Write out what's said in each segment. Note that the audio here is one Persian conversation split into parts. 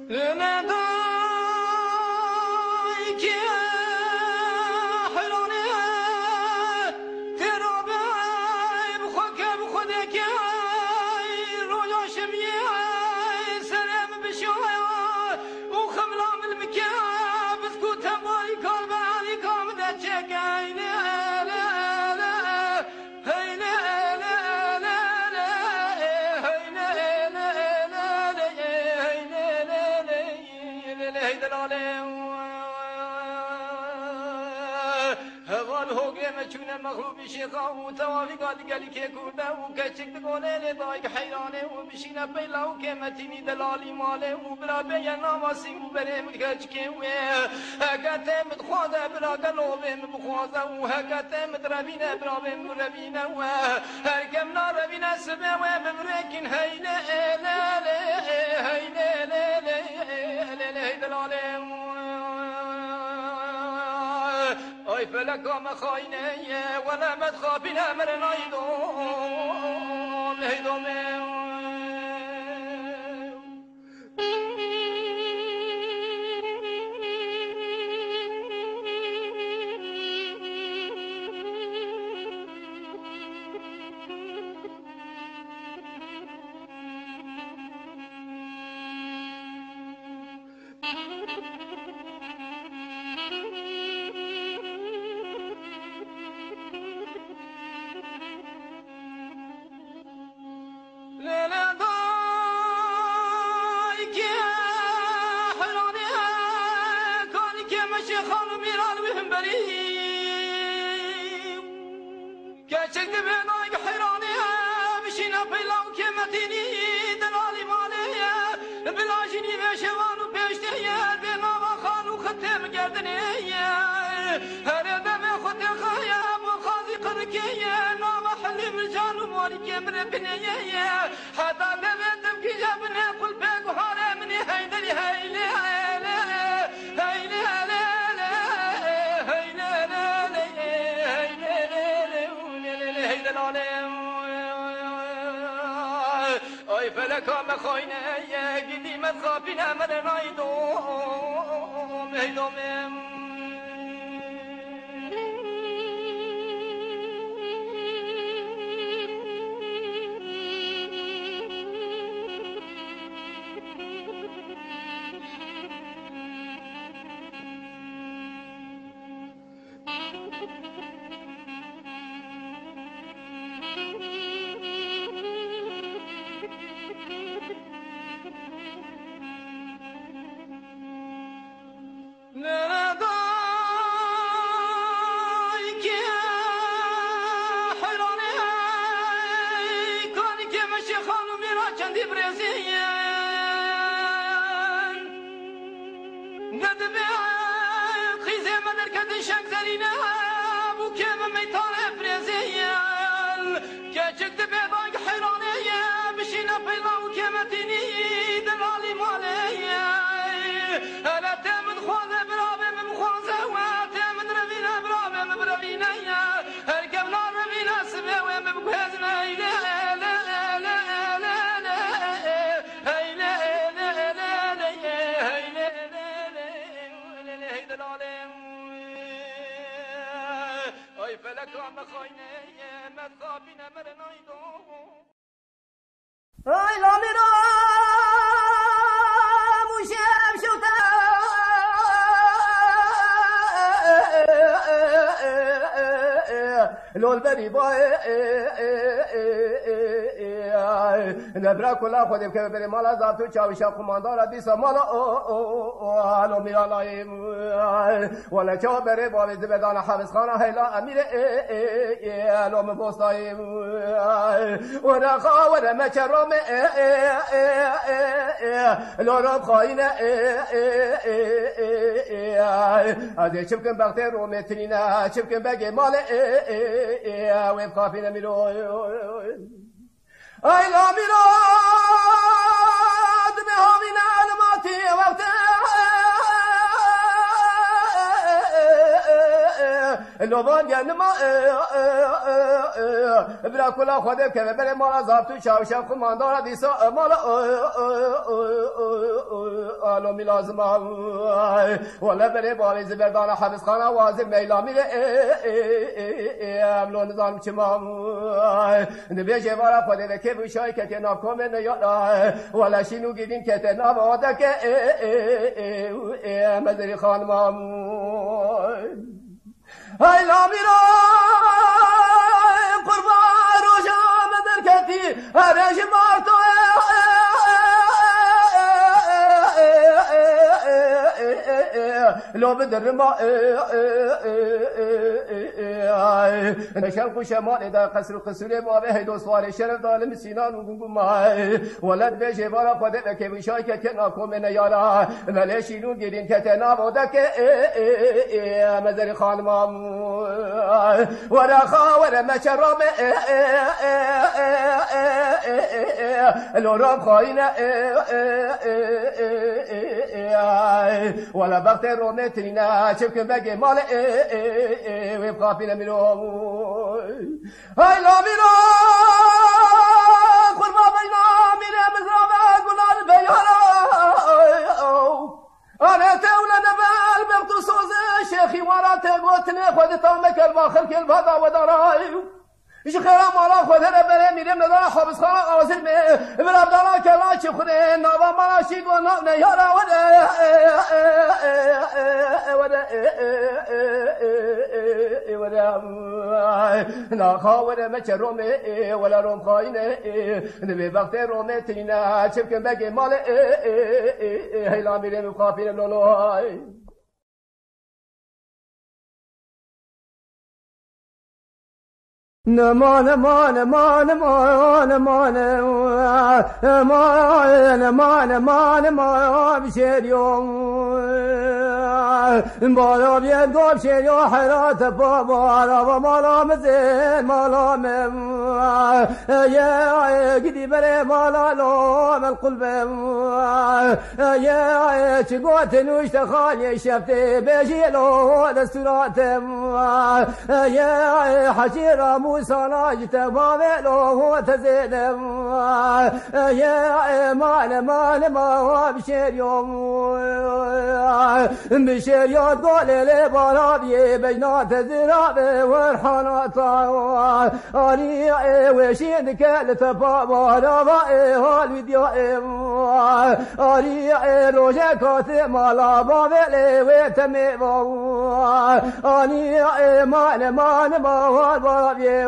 مغلوب شيخا وتوافي قال قال كي كودا وكشك تقولي لي ضايق حيراني وبشينا بيلا وكيمتيني دلالي مالي وبلا بينا واسي وبري مكشكي وهكذا متخوضة بلا قلوبي مبخوضة وهكذا متربينا برابي مربينا وهركمنا ربينا سبا وببريكن هيلا لا لا هيلا لا لا لا دلالي أي فلك ما خاينة ولا ما تخافنا من نايدون هيدوم ما خاينة قدي ما تخافينا من نايدوم هيدوم لولبري باي نبرا كلا خودم که بری مالا زابطو چاوشا کماندارا دیسا مالا آلو میرالایم ولا چاو بری باوی زبدان حبس خانه هیلا امیر آلو مبوستایم ورا خاور مچرام لورب خاین ازی چبکن بغتی رو مترینا چبکن بگی مال ويب خافين ميلو اي لا ميلاد بهوين علماتي وقت لوبان گندما برا کلا خودم که بره مالا زابطو چاوشم خماندارا دیسا مالا آلو میلازم ولا بره باوی زبردان حبس خانه وازم میلا میره املو نظام چمام نبیشه وارا خودم که بوشای که تناب کمه نیادا ولا شینو گیدیم که تناب آده که مدری خانمام های لامیرا قربان روشا مدر کتی هرش مارتو لو بدر ما نشان خوش ما اذا قصر قصر ما به دو سوار شرف ظالم سینان و ما ولد بشه بارا خود که بشای که تناکم من یارا ملشینو گیرین که تنا بوده که مزر خانمام ورا خاور مچرام لورام خاینه ولا بغت رومترينا شبك باقي مال ويبقى فينا منهم هاي لا مينا كل ما بينا مينا مزرعة قلنا البيارة أنا تولى نبال بغت صوز شيخي ورا تقوتني خذ طعمك الباخر كل بهذا ودراي إيش خيرا مالا خذنا بره ميرم نظر حبس خانة قاصر من عبدالله كلا شخرين نوا مالا شيء قلنا نيارا ولا نا خاور ما روم ولا روم خاينه نبي وقت روم تينا شبكن باقي مال هيلا ميرم خافين لولو نمان مان مان مان مان مان مان مان مان بشريوم بالا بيد قاب شريو حرات بابا ومالا مزين مالا مم يا قدي بري مالا لوم القلب يا شقوت نوش تخالي شفتي بجيلو دستورات يا حشيرة موسى تبابلو تزيدم يا مال مال ما بشير يوم بشير يوم تقول لي برابي بينات زراب ورحانات اني وشيدك لتبابا ربا الفيديو اني روجا كاتب مالا بابلي وتمي اني مال مال ما برابي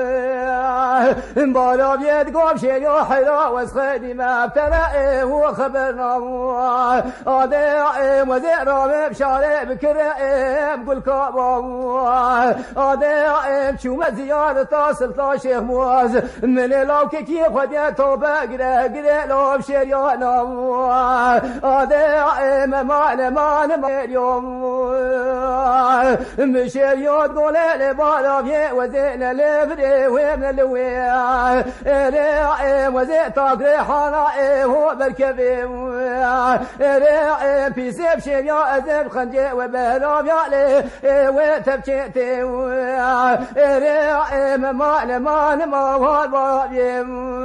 بالا بيد قوم شيء حلا وسخدي ما ابتلى وخبرنا أضيع وزير بشارع بكرم قل كابا أضيع شو ما زيارة تصل طاشيخ مواز من لوك كي خدي توبة قرا لو بشريانا أضيع ما اليوم بشريات قول لي بالا بيد وزينا لفري ومن الويا ريع وزي طاقري حانا هو بركبي ريع في سيب شريا أزب خنجي وبهرام يالي وتبشيتي ريع ما والبابي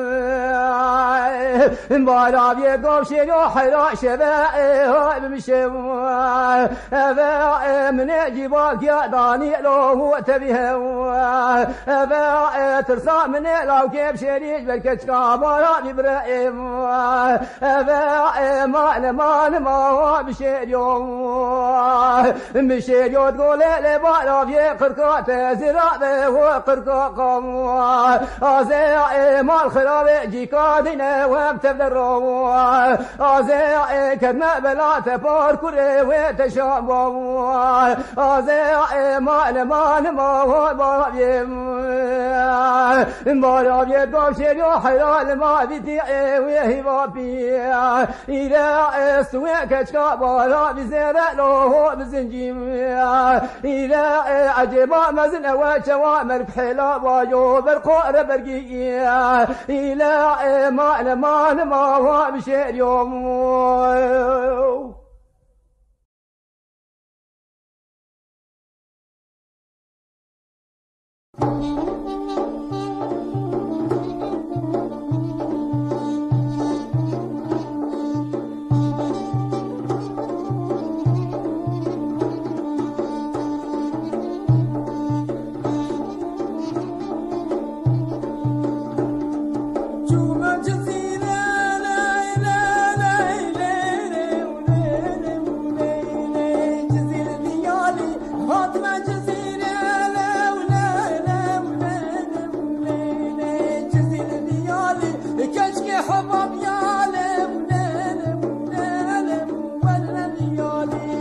بارابي قوم شريا حرا شبائي بمشي من جبالك يا داني لو هو تبيه ترسى من لو كيف شريج بالكتش كابارا إبراهيم ما بشير يوم بشير يوم تقول لي بارا في قرقات زراعة وقرقاقم أزيع مال خراب جيكادنا وابتبدروا أزيع كدنا بلا تبار كري وتشابوا أزيع ما بارابيم بارابي باشر يا حلال ما بدي وهي بابي إلى سويك كشكا بارابي زرع له بزنجيم إلى عجبا مزن وشوا مرك حلا بايو برقور برقي إلى ما بشير يوم keşke habab yalem nelem nelem velem yali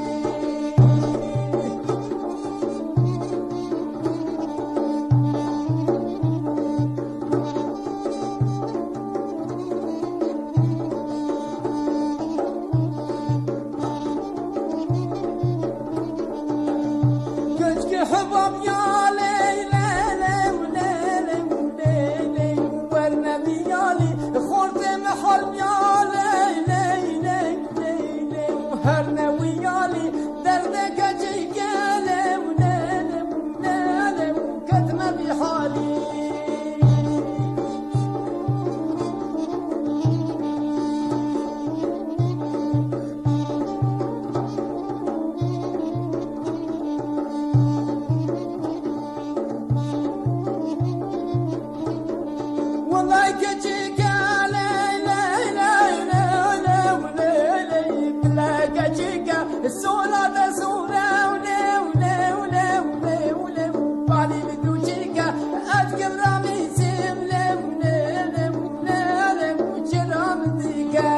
keşke habab yalem nelem nelem nelem velem yali خورده محل میاله لیله لیله هر نویالی درد کجی گله و نله و نله و کتم بی حالی والله کجی السورة ده سورة ولو بعدي بدوشيكا أذكر رامي سيم لو جرام ديكا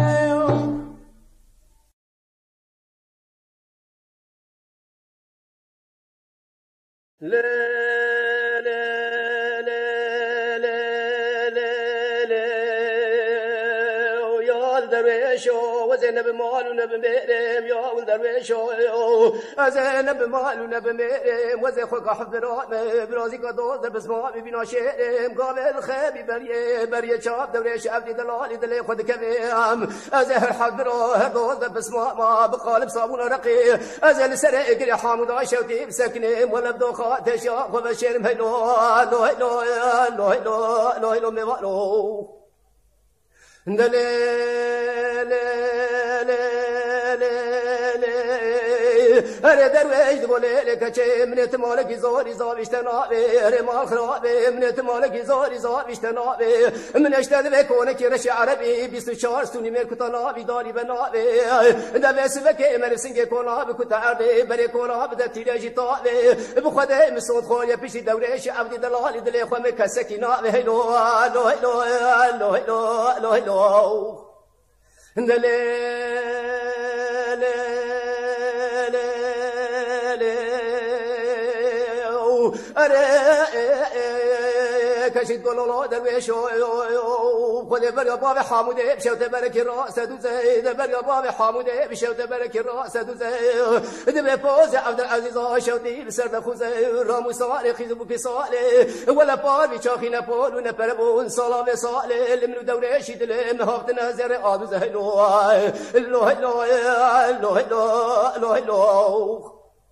نب مال ونب ميرم يا ولد درويش نب مال ونب ميرم وزي خوك حفرات برازي قدوز بسماء ببنا شيرم قابل خيبي بريه شاب درويش عبدي دلالي دلي خد كبيم أزهر حفرات دوز بسماء ما بقالب صابون رقي أزهر سرق ري حامد عشوتي بسكنم ولا بدوخات شاق وبشيرم هيلو هيلو هيلو هيلو هيلو هيلو ميوالو اره درویش دوله لکچه منت مالکی زاری زاویشتنابه اره مال خرابه منت مالکی زاری زاویشتنابه من اشتد بکنه که رش عربی 24 سونی مرکتانابی داری بنابه دویس وکه مرسنگ کنابه کتعرده بری کنابه در تیرجی طابه بخوده مسود خوری پیشی دوریش عبدی دلالی دلی خواه کسکی نابه هیلو هیلو هیلو هیلو هیلو هیلو کشید گلولا درویش خود بریا باب حاموده بشوت برک راس دوزه بریا باب حاموده بشوت برک راس دوزه دم فوز عبد العزيز شوتي بسر خوزه رامو صار خيز بو بصاله ولا بار بيچاخي نپول ونپربون سلام صاله لمنو دوريش دلم هفت نظر آدوزه لو لو لو لو لو لو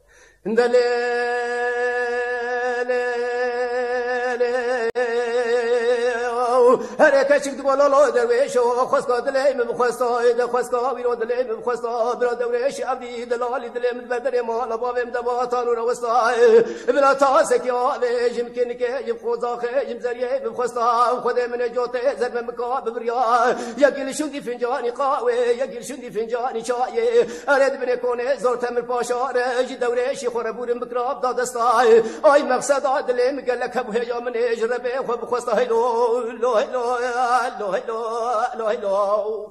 هر کشید بالا درویش خواست دلم بخواست خواست ویرو دلم بخواست برا درویش عبدی دلالی دلم بدر مال بابم دباتان رو وستا بلا تاسک یا يمكن که يبخوزا خیم زریه بخواست خود من جوته زرم مکاب بریا یکیل شوندی فنجانی قهوه یکیل شوندی فنجانی چای ارد بن کنه زورت من پاشا رج درویش خربور مکراب دادستا ای مقصد دلم گلک ابو هجا من اجربه خو بخواست هلو لو هلو هلو هلو هلو هلو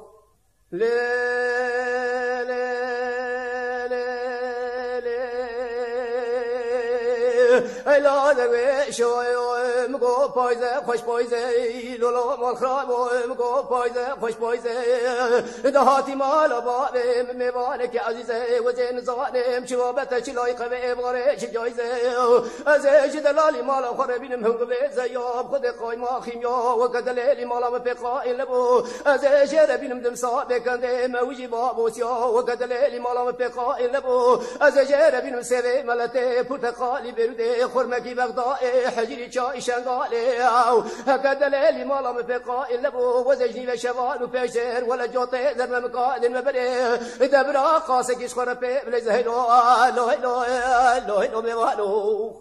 هلا درویش مگو پایزه خوش پایزه لولا مال خراب مگو پایزه خوش پایزه دهاتی مال بابم میوانک عزیزه و زین زانم شوابت چلای قوی باره چه جایزه از دلالی مال خور بینم هم قوی زیاب خود قایما خیمیا و کدلیلی مالا و پقائل لبو از شهر بینم دم صاحب کنده موجی بابوسیا و کدلیلی مالا و پقائل لبو از شهر بینم سوی ملته پرتقالی برده خرمکی بغداء حجری چای شنگاله هكذا ليلي مالا مفقا إلا بو وزجني وشوال وبشر ولا جوطي زر مقاد مبري دبرا قاسك يشخر بي بلز هلو هلو هلو هلو هلو ميوالو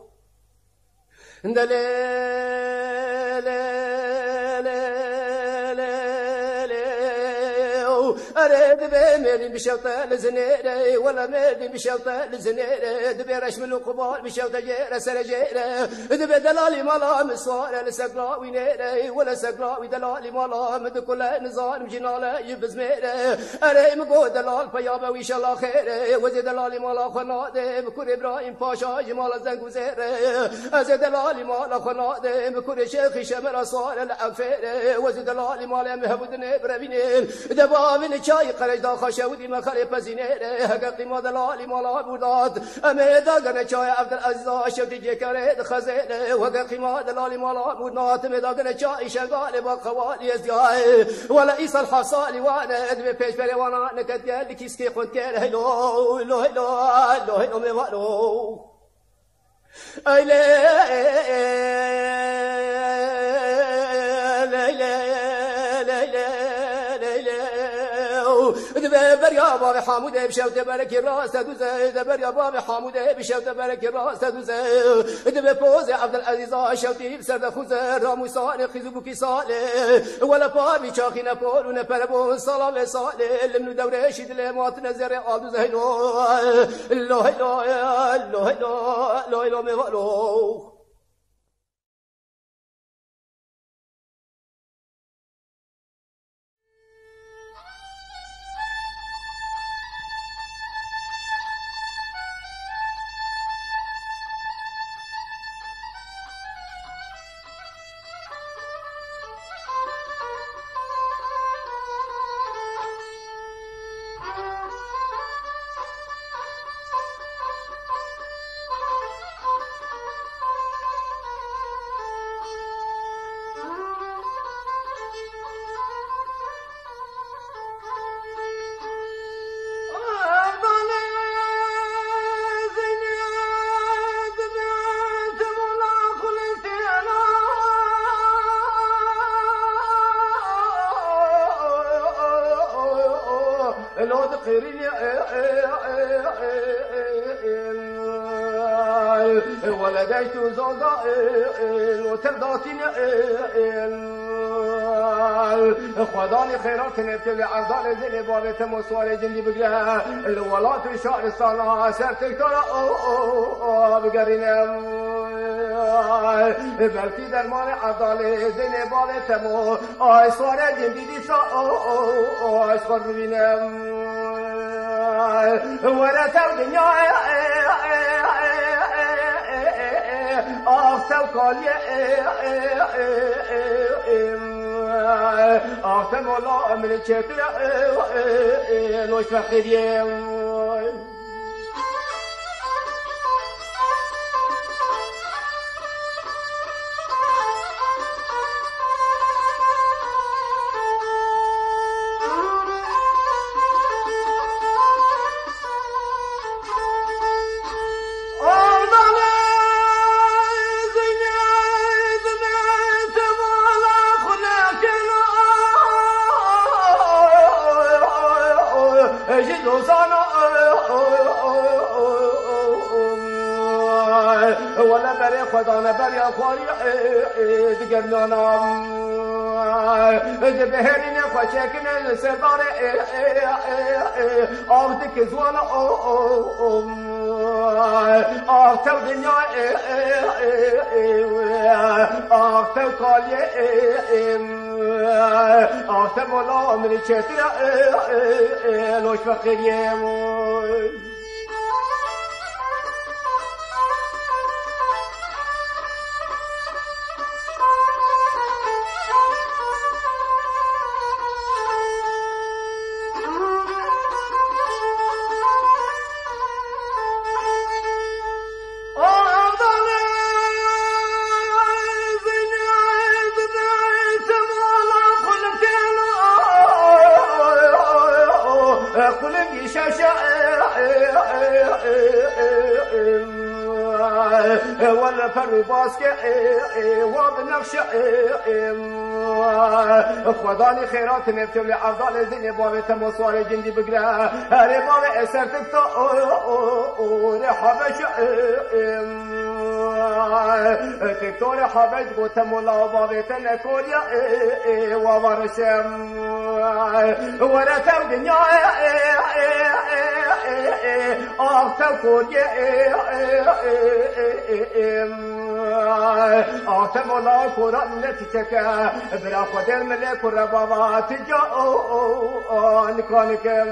أريد بميلي بشوطة لزنيرة ولا ميلي بشوطة لزنيرة دبي رشم القبال بشوطة جيرة سرجيرة دبي دلالي مالا مصارة لسقلا وينيرة ولا سقلا ودلالي مالا مد كل نزال جنالة يبزميرة أري مقو دلال بيابا ويش الله خيرة وزي دلالي مالا خناده بكور إبراهيم باشا جمال زنگ وزيرة أزي دلالي مالا خناده بكور شيخ شمر صار العفيرة وزي دلالي مالا مهبودن بربينين دبابين شاي قرج دا خشودي مخالي بزينيرة حققي ما دلالي مالا بودات أمي داغن شاي عبد العزيز شوتي جكريد خزيرة وحققي ما دلالي مالا بودات أمي داغن شاي شغال بقوالي ازدياي ولا إيسا الحصالي وانا ادمي بيش بري وانا نكد قال كيسكي خنت كير هلو هلو هلو هلو هلو ميوالو أي دبر يا بابي حمود بشوت برك الراس تدوزه دبر يا بابي حمود بشوت برك الراس تدوزه دبر فوز عبد العزيز شوتي بسرد خوزه رامو صالح خزبو كي صالح ولا بابي شاخينا بول ونبربو صلاه صالح لمن دوره شد لمات نزر عدوزه لو لو لو لو لو لو ولديت زوجة وترضاتني خداني خيرات نبتلي عرضان زي بابت مصوار جندي بقرها الولات شعر الصلاة سرتك ترى بقرنا بلكي درمان عرضان زي بابت مو صوار جندي دي اشخر ببينم ولا تردني أختم قالي أختم والله من الشكل نوش فخيري ولا بري خدانا بري أخواري دقرنانا دبهرين خشاكنا سردار أخدك زوانا أختو دنيا أختو قالي أختو مولا من الشترة لوش فقيري ولا فرو باسكي وبنقش خداني خيرات نبتلي عرضان الدنيا بابي تمصوار جندي بقرا هاري بابي اسرتك تقول حبش تكتور حبش قوت مولا بابي تنكول يا وورشم ورثم دنیا آفتم کودی آفتم الله قرآن نتیچه که برا خودم ملک و ربابات جان کانکم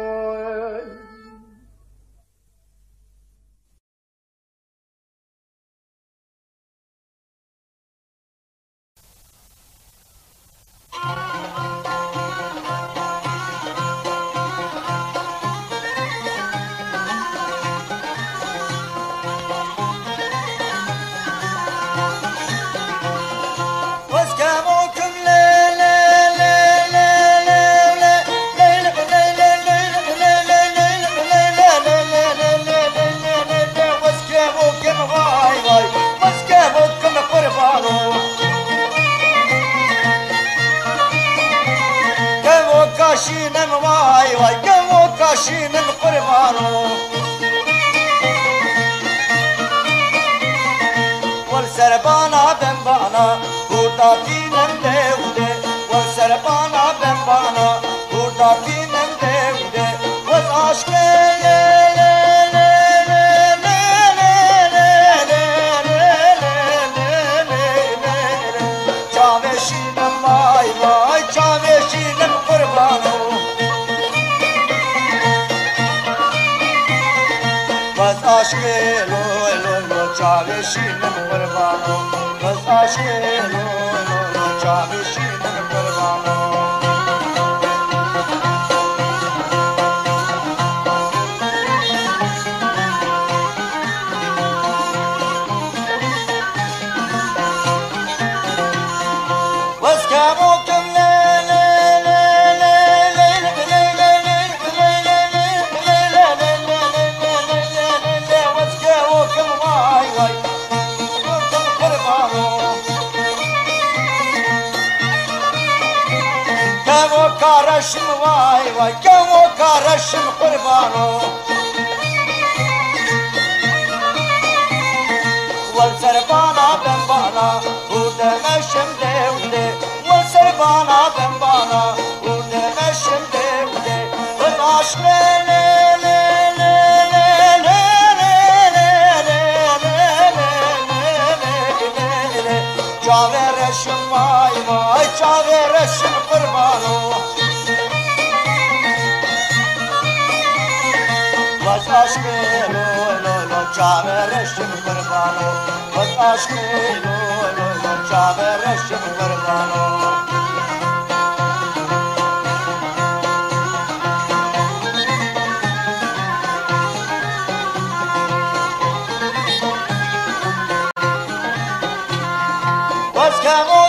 كاشينن واي واي كمو كاشينن قربانو والسربانا بنبانا هوتاتينن ديوده والسربانا بنبانا هوتاتينن ديوده وزعشق چاوشينن واي واي چاوشينن قربانو بس عشق لو لو لو چاوشينن قربانو بس عشق لو لو لو چاوشينن قربانو كارشم واي واي كمو كارشم قربانو والسربانا بنبانا ودمشم دولي والسربانا بنبانا ودمشم دولي والعشق چاورشم واي واي چاورشم قربانو بس عشق لو لو لو چاورشم قربانو بس عشق لو لو لو چاورشم قربانو بس كمو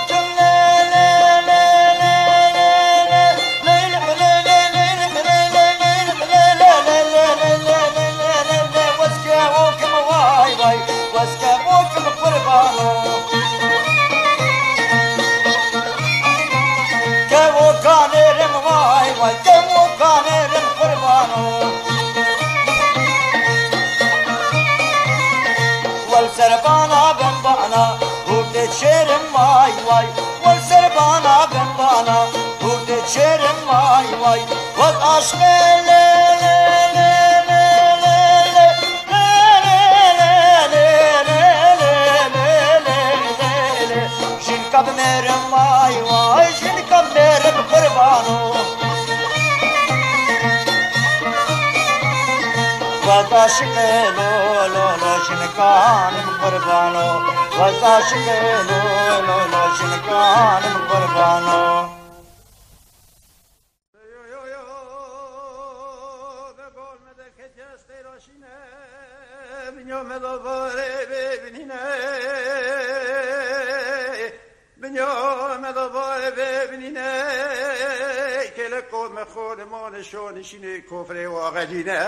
والسربانا بنبانا ورد شيرم واي واي والسربانا بنبانا ورد شيرم واي واي والعشق شنكب ميرم واي واي شنكب ميرم قربانو وزاشق لو لو لو شنكانم قربانو وزاشق لو لو لو شنكانم قربانو شونشینه کفر واقعینه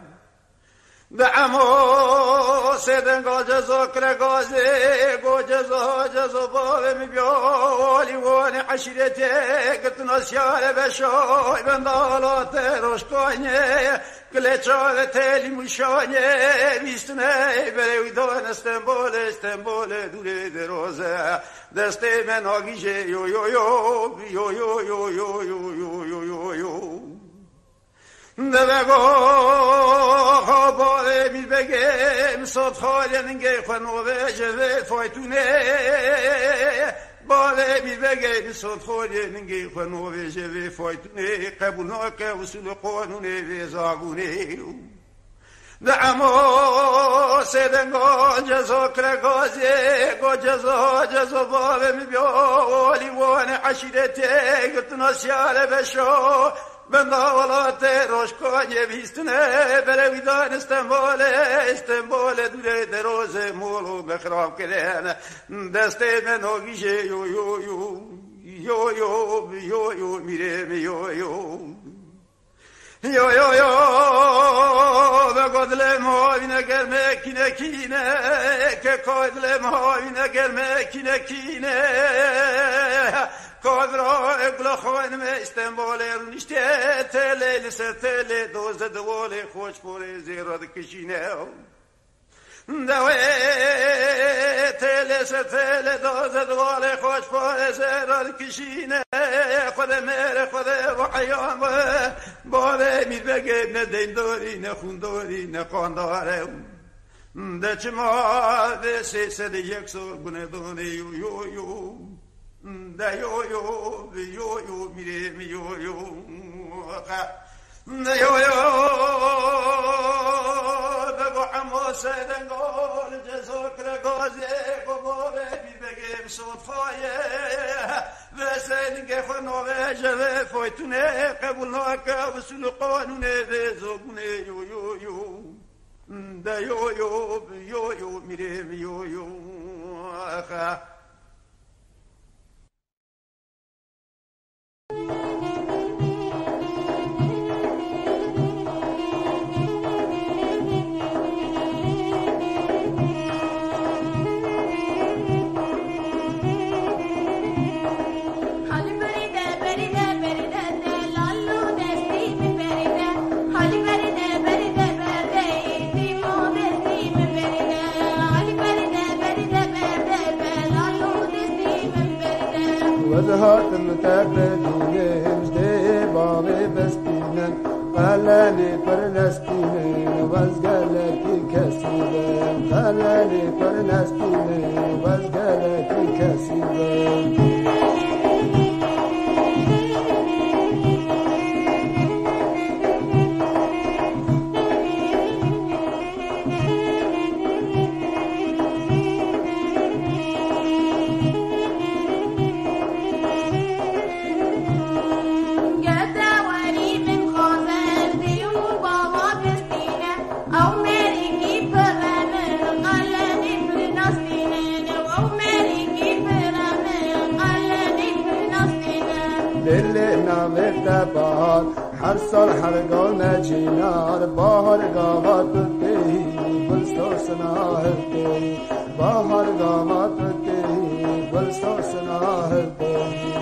بعمو سیدن گاجه زکر گازه گوجه زاجه بابه میبیالی وانی عشیرته کتن اسیار بشای بندالات روشکانیه کلچار تلی موشانه میستونه بره ویدان استنبول دوره درازه دسته من آگیشه یو یو یو یو یو یو یو یو یو یو یو دبگو باره می بگم صد خالی نگه خنوه جوه فایتونه باره می بگم صد خالی نگه خنوه جوه فایتونه قبولناک وصول قانونه ویزاگونه دعما سیدنگا جزا کرگازه گو جزا باره می بیالی وان عشیرته گتنا سیاره بشو بنده ولات روشکانه بیستنه برویدان استنبول دوره دروز مولو بخراب کردن دسته من آگیشه یو یو یو یو یو یو یو میره یو یو یو یو یو به گدل ماوینه گرمه کینه که کدل ماوینه گرمه کینه کادرا اگلا خواهنم استنبال رونشته تله لسه تله دوزده دواله خوش پوره زیراد کشینه دوه تله سه تله دوزده دواله خوش پوره زیراد کشینه خود مره خود وحیان باره میر بگه نه دینداری نه خونداری نه خانداره ده چما ده سه ده یک سال گونه دانه یو یو یو da yo mire mi yo da yo da go amo sedengol jezo kregoze go bore mi begem sofaye ve senige khonove jeve foytune qabulnak usul qanune ve zogune yo da yo mire mi yo akha وزهاتم تبدونهم جدي بابي بستينن قلالي فرنستينن وزقلتي كسيبن قلالي فرنستينن وزقلتي كسيبن بهار هر سال هرگاه چینار بهار گامات دهی بلسوسنا هردی بهار گامات دهی بلسوسنا هردی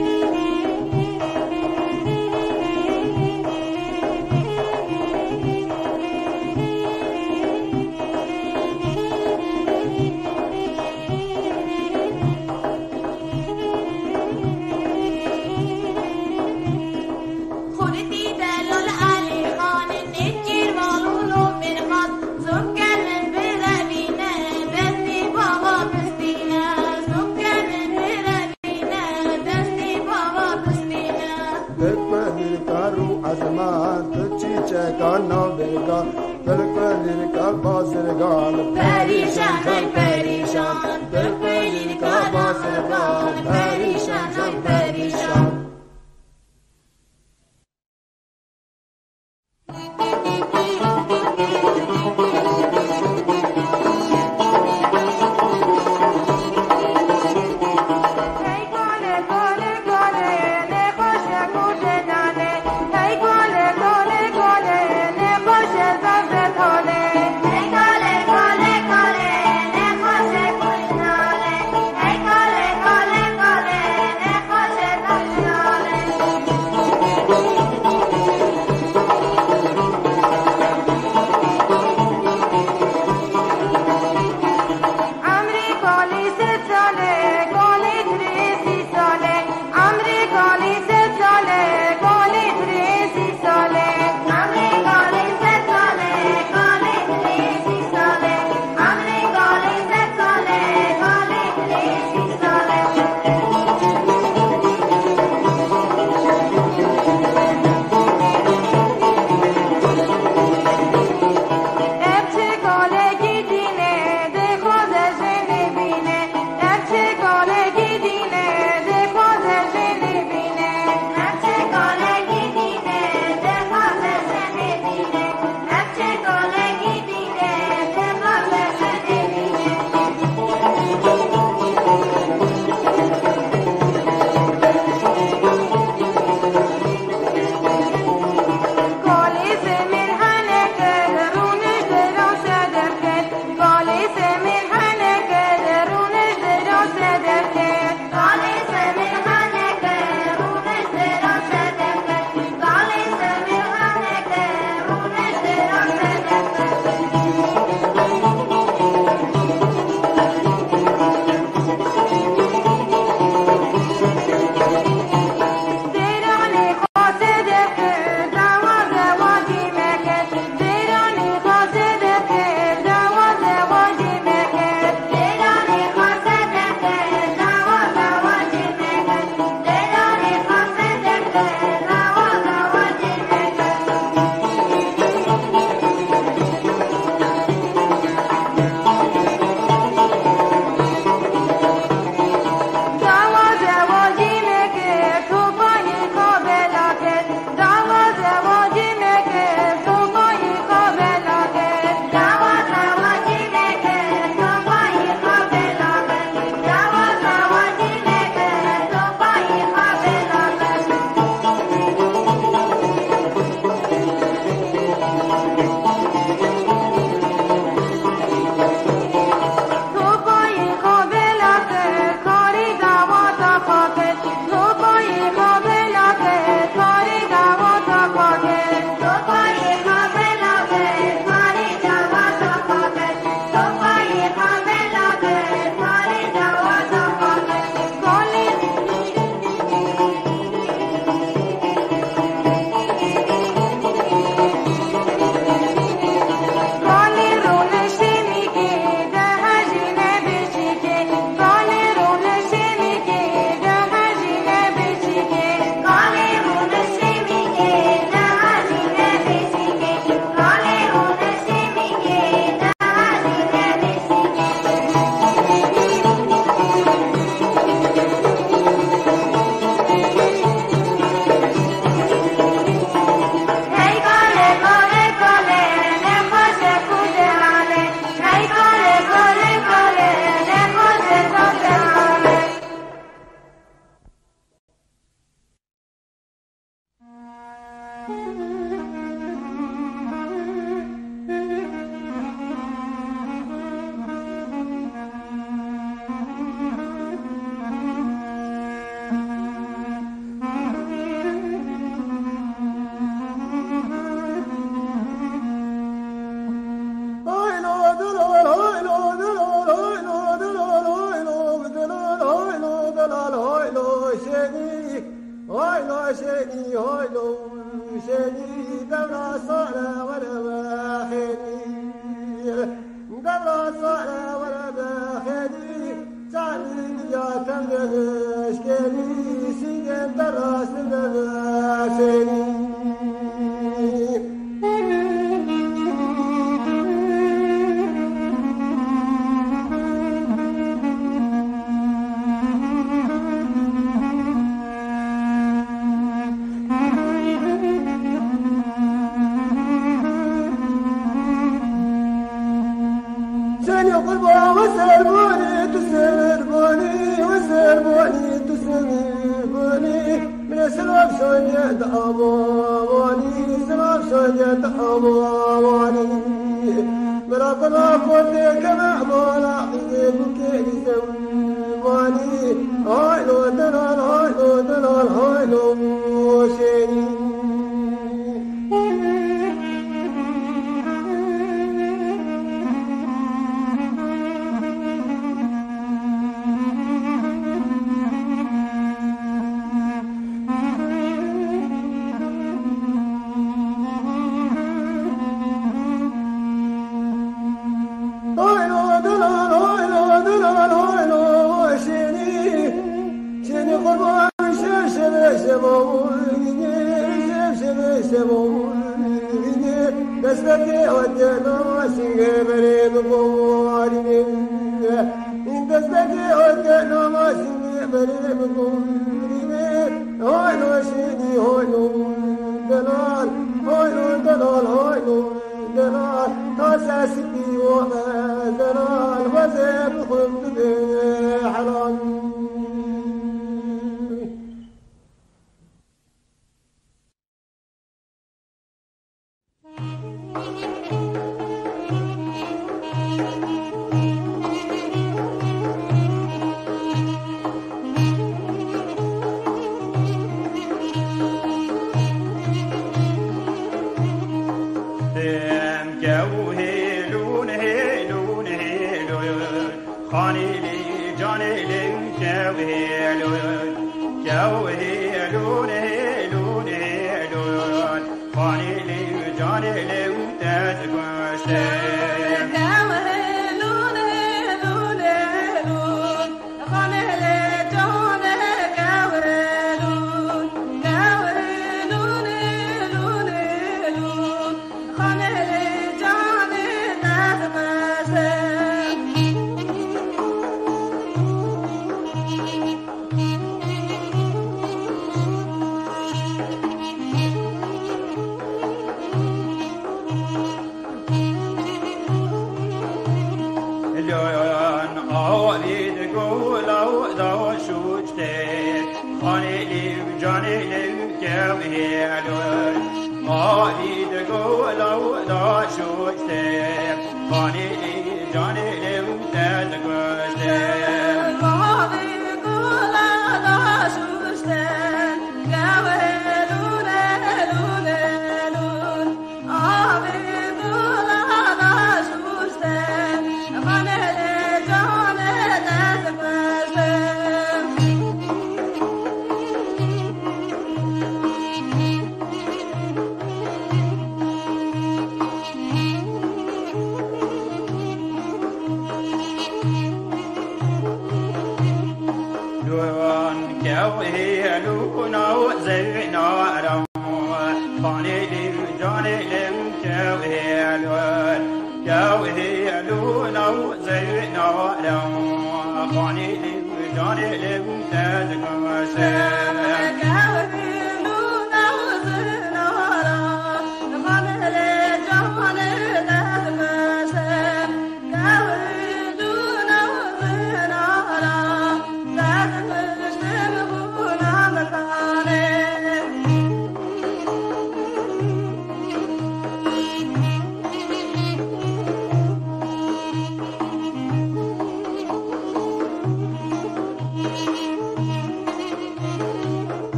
پریشان دل پریر کا بازرگان پریشان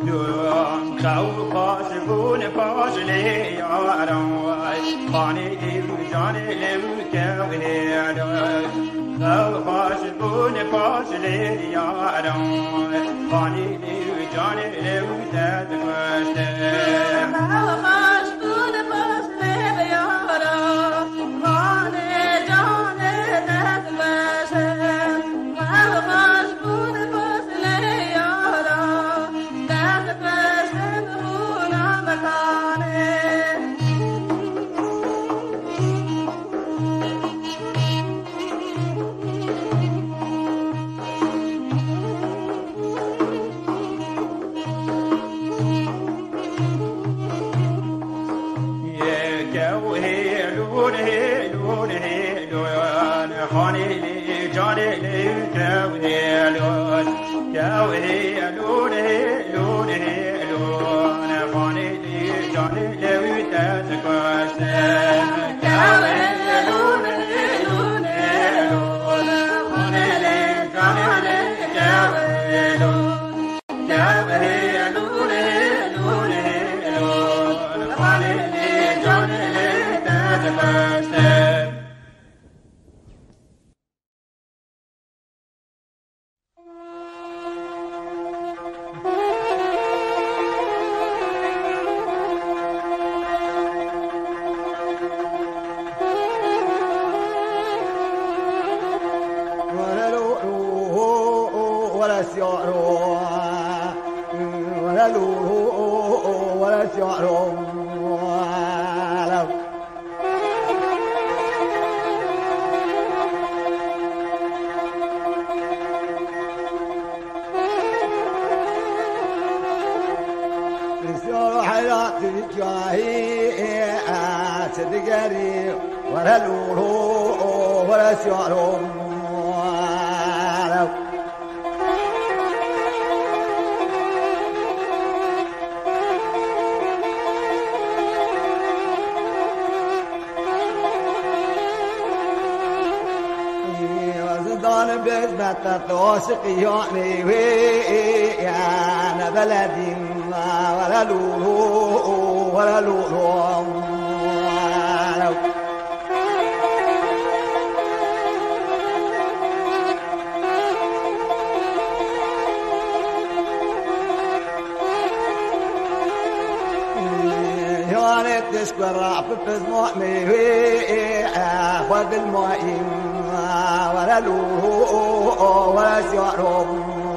Kau pasipun pasle yaran Khani div jane lev kevne Kau pasipun pasle yaran Khani div jane lev tat kaste Kau pasipun pasle yaran Khani jane tat kaste Kau pasipun pasle yaran tat kaste buna makane توثق يعني ويا انا بلدي ولا لولو ولا لولو يا تشكر رب تسمعني خذ الماء ولا لولو ولا شعر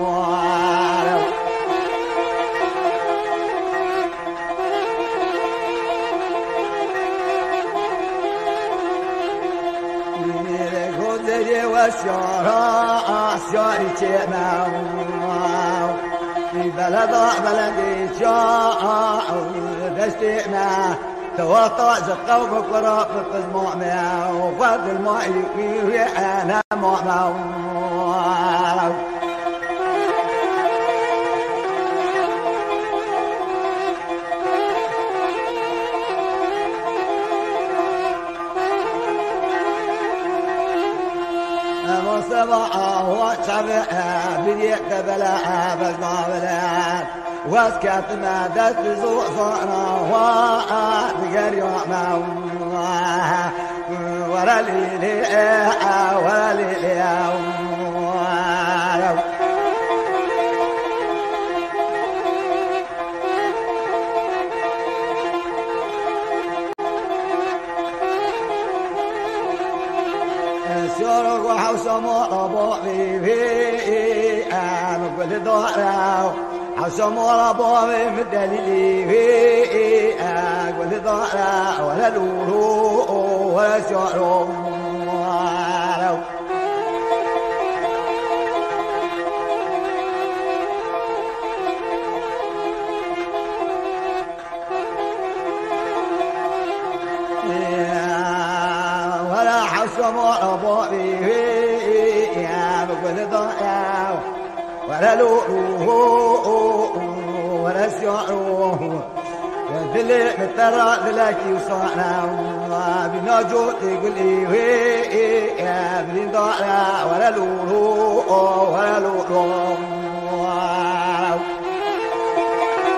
شعري كنا في بلدي شاع دشتنا توقع زقوك وراقب المؤمن وفرد الماء يكوي انا مؤمن مصبعه وشبعه بديك بلاها بسمع بلاد واسكت ما دست زوء صعنا وقال يوم ولا ليلي ولا ليلي شرق وحوسم وربوعي في أنا كل ضهره حوسم وربوعي مدللي في أنا كل ضهره ولا لولو ولا شعر وربوعي يا بكل ضياع ولا لؤلؤ ولا سعر دلي مترى دلكي وصعنا بناجو تقول لي يا بني ضياع ولا لؤلؤ ولا لؤلؤ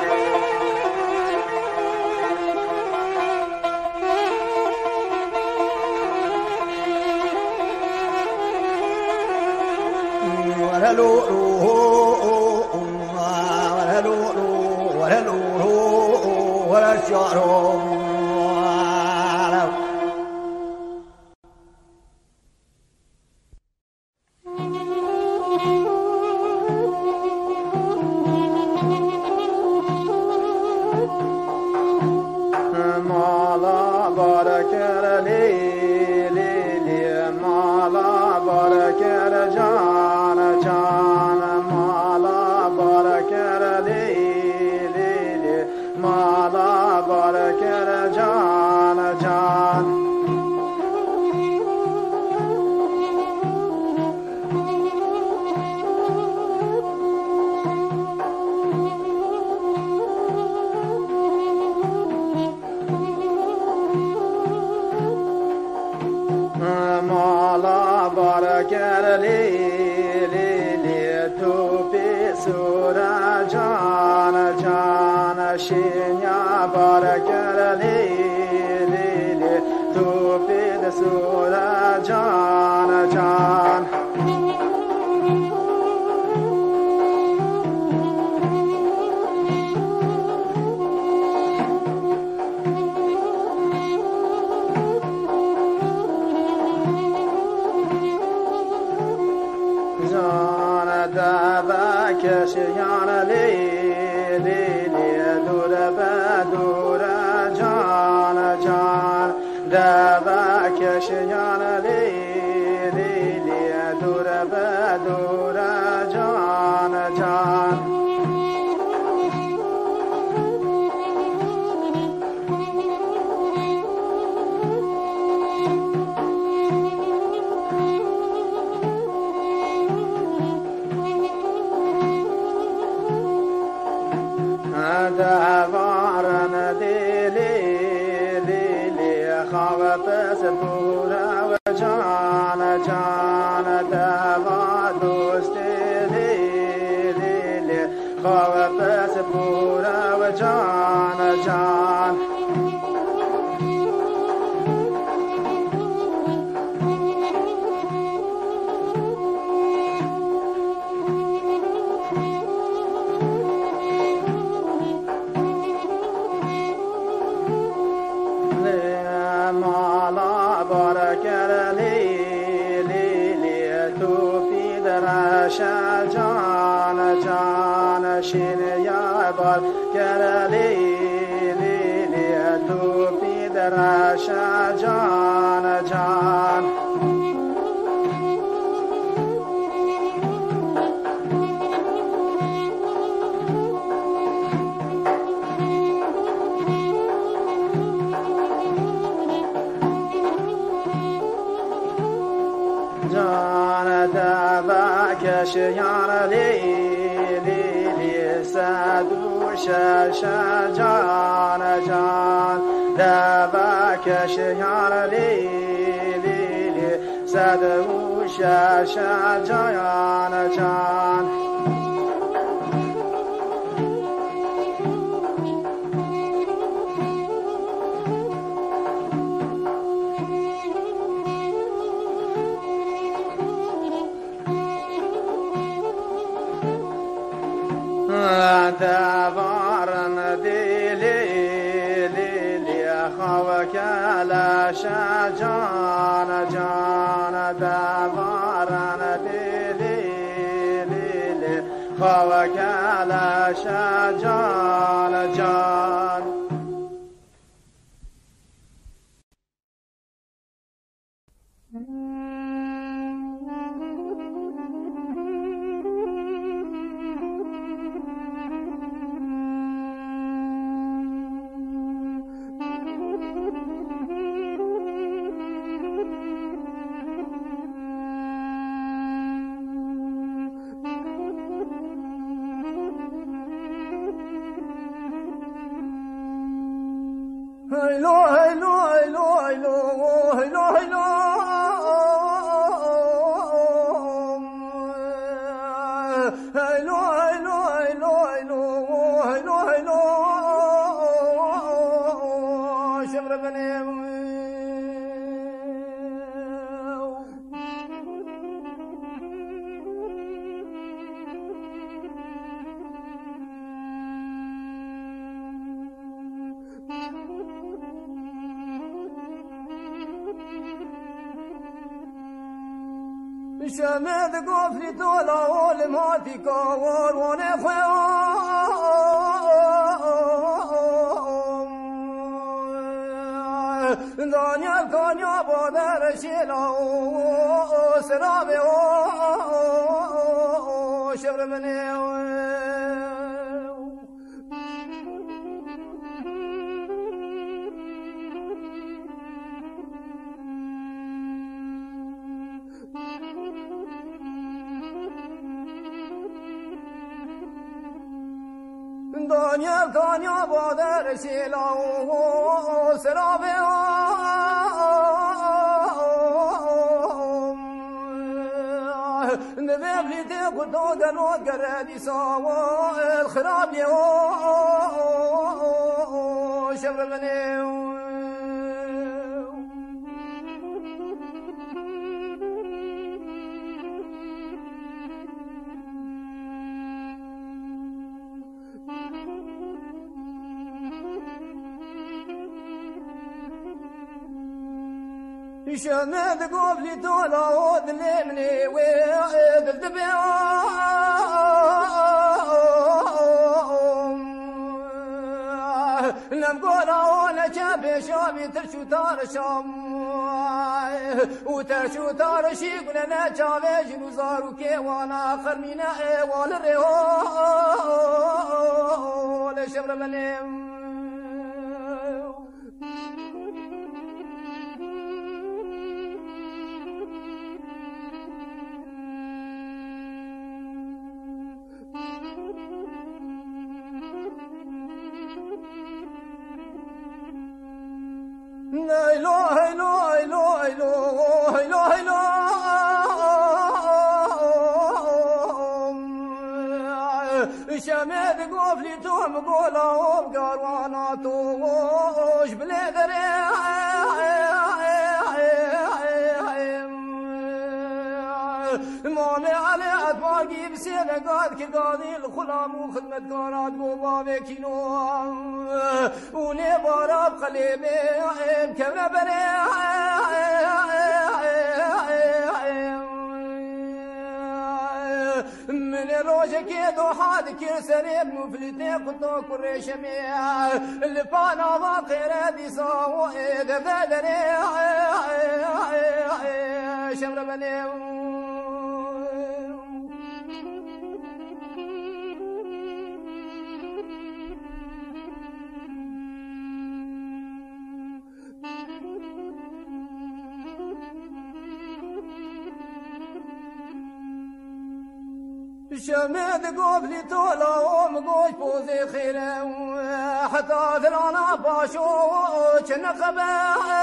شمد قفل طولا والماتي كور ونخوام دانيال كانيا بادر شيلا سرابي شبر مني دانيال كانيا بادر شيلا سرابي نبيبلي تقدو دلوت قرادي سوا الخراب يو شبر مني شمد قبلي طولا ودلمني وعيد الدبيع نمقولا ولا شابي شابي ترشو تار شام وترشو تار شيق لنا شابي جنوزارو كيوانا خرمينا ايوال الريو لشبر منيم لا إله إلا الله إله إلا الله شمد قفلي توم قولا وبقروانا توش بلادري مامي علي أتواقي بسيدة قاد كقاضي الخلام وخدمة قارات قوبابي كينو ولي باراب قليبي كبنا بني من روجك يدو حاد كرسني بمفلتي قطو كريشمي اللي فانا ضاقير دي صاو إذا بدني شمر بني شمد قبلي طولا ومقوش بوزي خيرا حتى ذرانا باشو كنقبا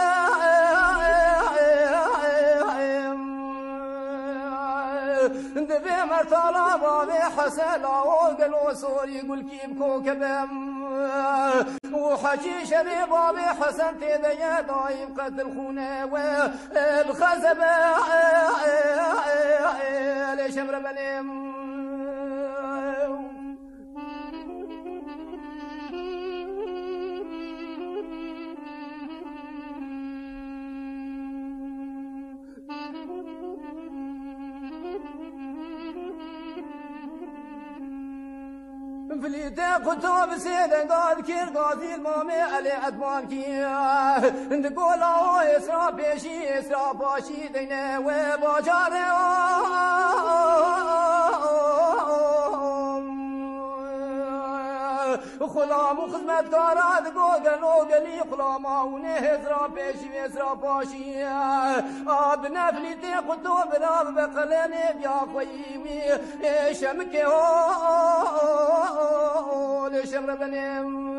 دبي مرتالا بابي حسلا وقلو سوري يقول كيب كوكبا وحكي شبي بابي حسن تيدي دايم قتل خونه وبخزبا لشمر بنيم فليتا قطوب سيدا قاد كير قاضي المامي علي عدمان كيا نقول او اسرا بيشي اسرا باشي دينا وباجاري خلام وخدمت كارات قوغلو قلي خلاما ونهزرا بيشي اسرا باشي ابنا فليتا قطوب راب بقلاني بيا خويوي شمكي لشمر بنيم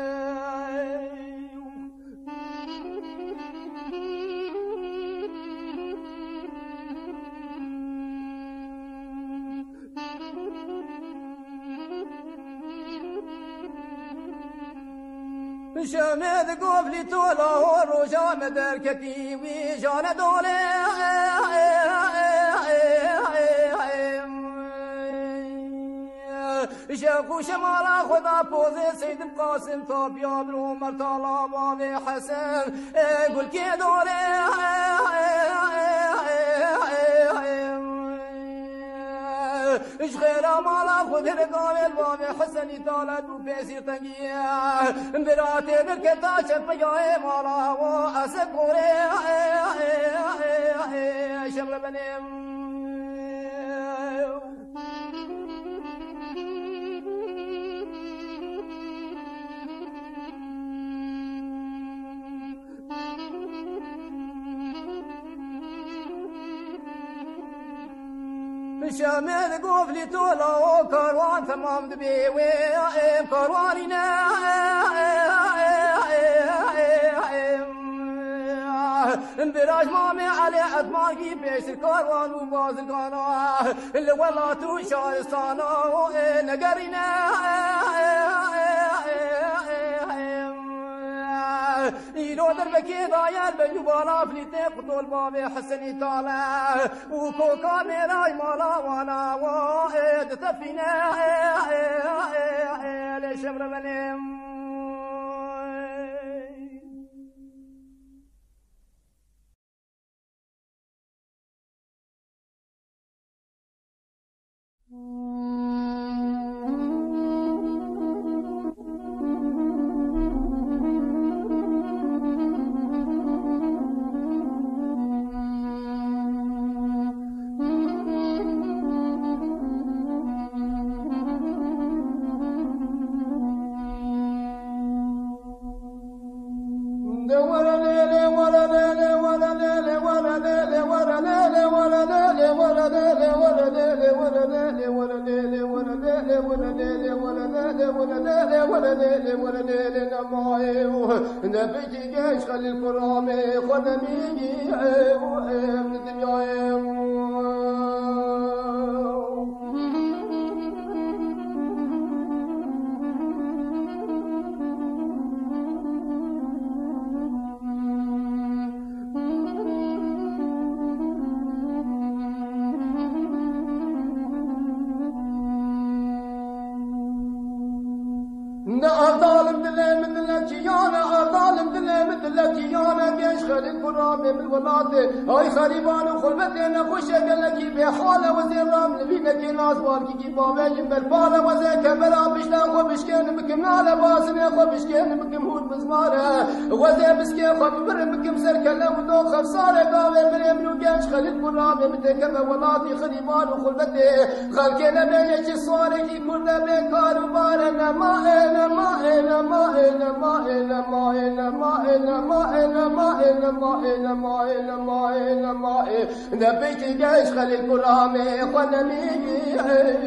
شمد قفلي طولا وروجا مدر كتيوي جانا دولي شاكو شمالا خدا بوزي سيد القاسم طاب يابرو مرتالا بابي حسن قل كي دولي اش خير مالا خذ رقام الباب حسني طالت وبيسي تنقيا براتي بركتا شفيا مالا واسكوري شمل بنيم شامل قفلي تولا وكروان تمام دبي ويم كروانينا انبراج مامي علي أدماغي بيش الكروان وباز القانا اللي ولا توشارستانا نقرينا يلو دربكي ضاير بجبالا فليتي قطول بابي حسني طالع وكوكا ميراي مالا وانا واحد تفينا ليش امرمني نبيتي جيش خلي الكرامي خدميني من الدنيا أرضالم دلي من الاتيانا أرضالم دلي من الاتيانا جيش خلي الكرامي من الولاطي هاي خريبان وخلبتنا خوشة قال لك بحالة وزي رام لبينك ناس والكي بابي بالبالة وزي كاميرا بشتاق وبشكين بكم على باسني وبشكين بكم هود مزمارة وزي بسكين خبر بكم سركلة ودو خفصارة قاوي بريمنو جيش خلي الكرامي من تكمل ولاطي خريبان وخلبتي خلقنا بيش الصواري كلنا بكار وبارنا نبيت جيش خلي الكرامي خلنا نيجي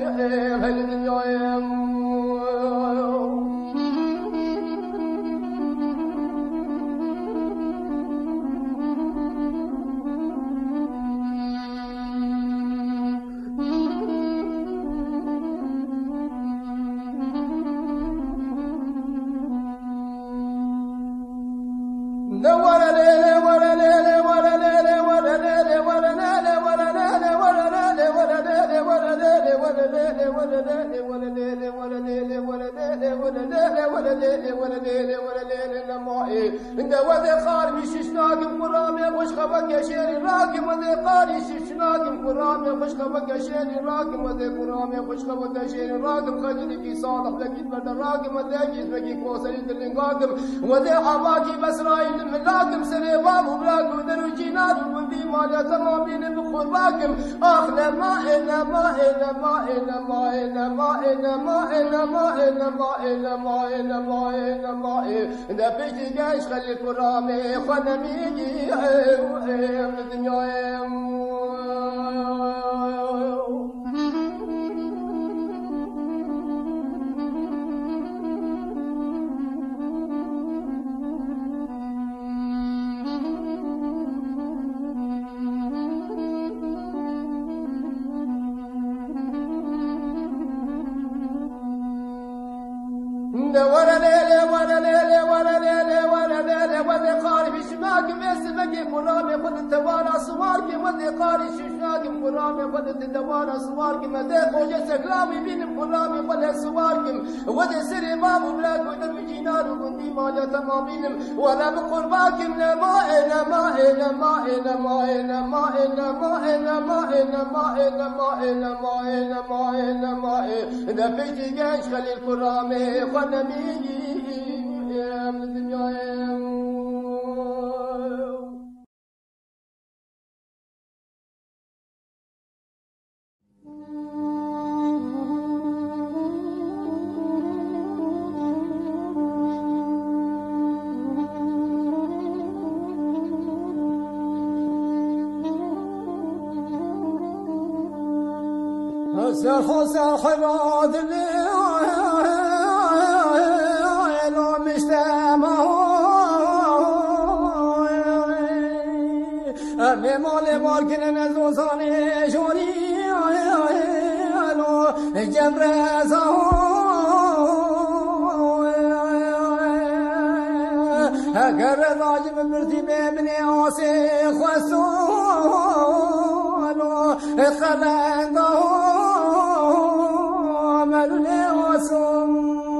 انت وذي قاري ششناكم قرامي وش خبك يا شيري راكم وذي قاري ششناكم قرامي وش خبك يا شيري راكم وذي قرامي وش خبك يا شيري راكم خجلي في صالح لكي تبرد راكم وذي جسمكي كوسري دلنقاكم وذي عباكي بسرائيل من لاكم سريبام وبلاكم درو جيناد وبندي ماليا ترابين بخور باكم اخنا ما إلا ما إلا ما إلا ما إلا ما إلا ما إلا ما إلا ما إلا ما إلا ما إلا ما إلا بيجي جيش خلي الكرامي خلنا نيجي من الدنيا ولا ليلة ولا ليلة ولا ليلة ولا ليلة وذي قاري في شماك بيسمك قرامي خذ التوارى صوارك وذي قاري ششاك قرامي خذ التوارى صوارك مذي قوجة سكلامي بين قرامي خذ صوارك وذي سري باب بلاك ودم جينار وقندي مال تمامين ولا بقرباكم لما إنما إنما إنما إنما إنما إنما إنما إنما إنما إنما إنما إذا فيتي جيش خلي الكرامة خنميني يا من الدنيا خسر حراد لو مجتمع أمي مالي ماركن نزوزاني جوري لو جبرزه اگر راجب مرتي بابني عاصي خسولو خلنده ملوني وسم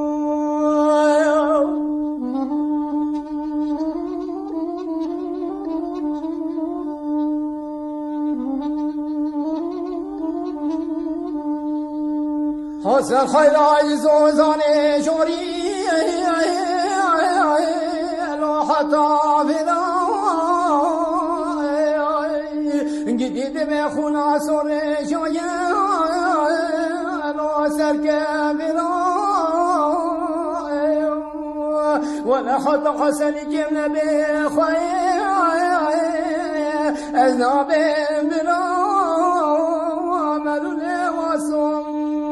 حسن خير عزوزاني جوري لو حتى فدا جديد بخونا سوري شوية لو سركبنا ولا حتى حسن جمنا بخير أزنا بمنا ملوني وصم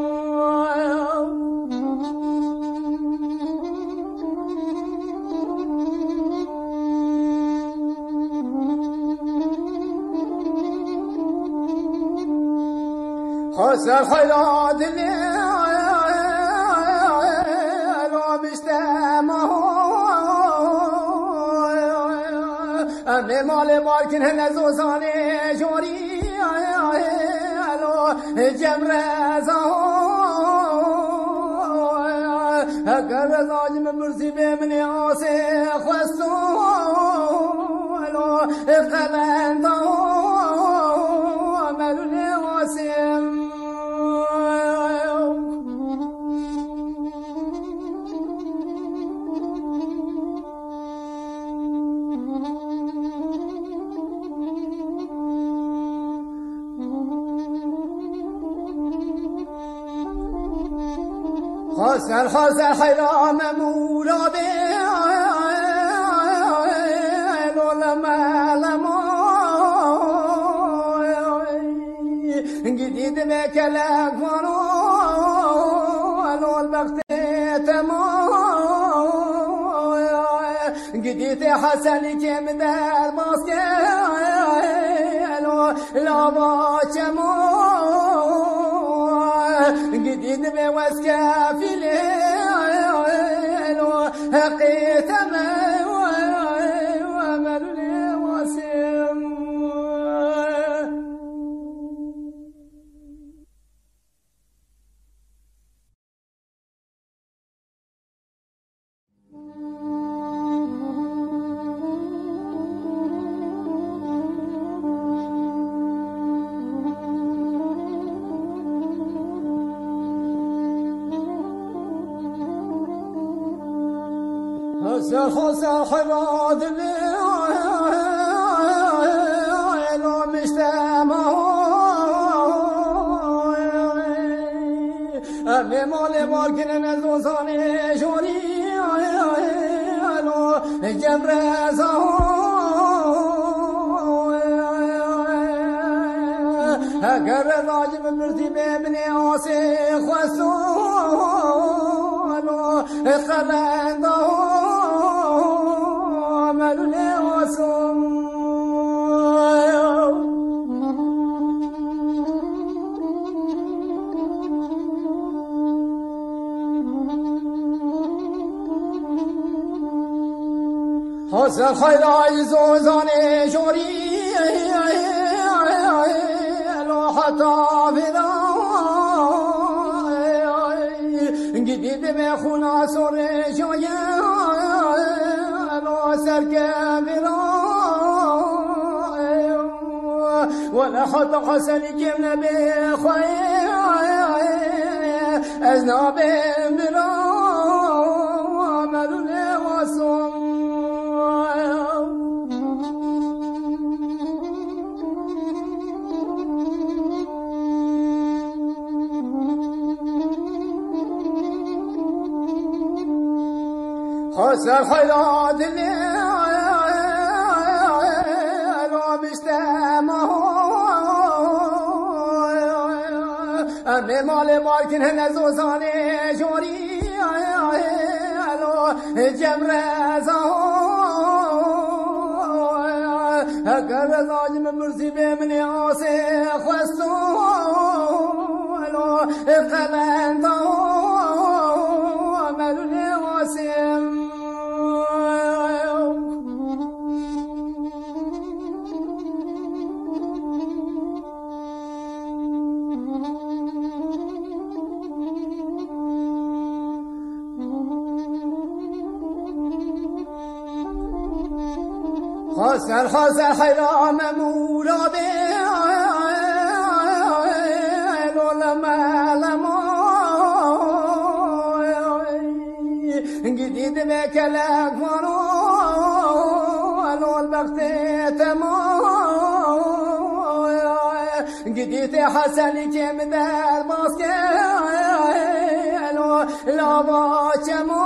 حسن حيراد لو مجتمع أمي مالي ماركن هنزوزاني جوري لو جمرزه اگر راجم مرزي بمني عاصي خسو لو قلنده ملوني واسم حسن حرام مرابي لما جديد بكلام فانو البخت تمام جديد حسن كم دار ماسكالو لا باشمو جديد بوسكا في ليلو حقيت ما وملوني واسم حسن حراد لو مجتمع أمي مالي ماركن نزوزاني جوري لو جبرزه اگر راجب مرتي بابني عاصي خسو لو خلنده ملوني وسم حسن خير عزوزاني جوري لو حتى فدا جديد بخونا سوري شوية حتى حسني كم نبي خوي أزنا بمرا ملوني واسم حسن خيرات اللي أمي مالي مالكن هنا زوزاني جوري جمرة هكذا زاجم مرسي بمني عاصي خستو قلن دو ملوني واسم حسن حيران مرادي لما جديد بكلك مرو البخت تمام جديد حسن كم دار ماسك لا باشمو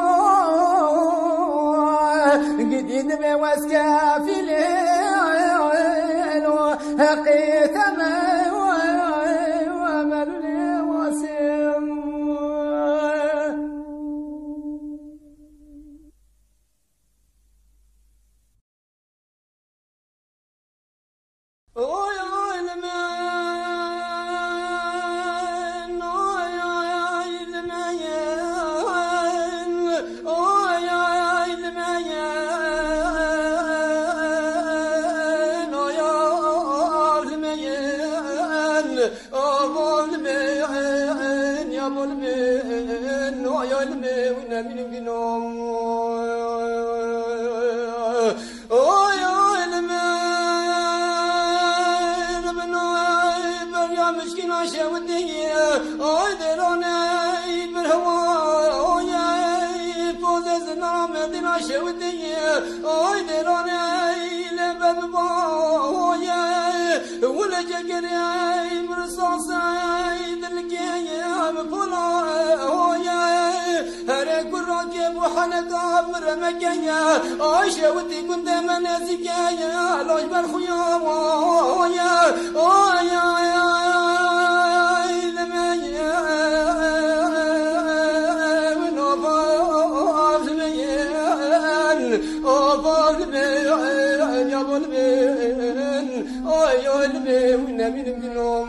جديد بوسكا في الليل حقيت ما وملوني واسم وحنقاب مرمكيا عايشة ودي كنت منازكيا لوش بالخيا ويا لميا من أباز ميان أباز ميان يا بلبين يا المين من منهم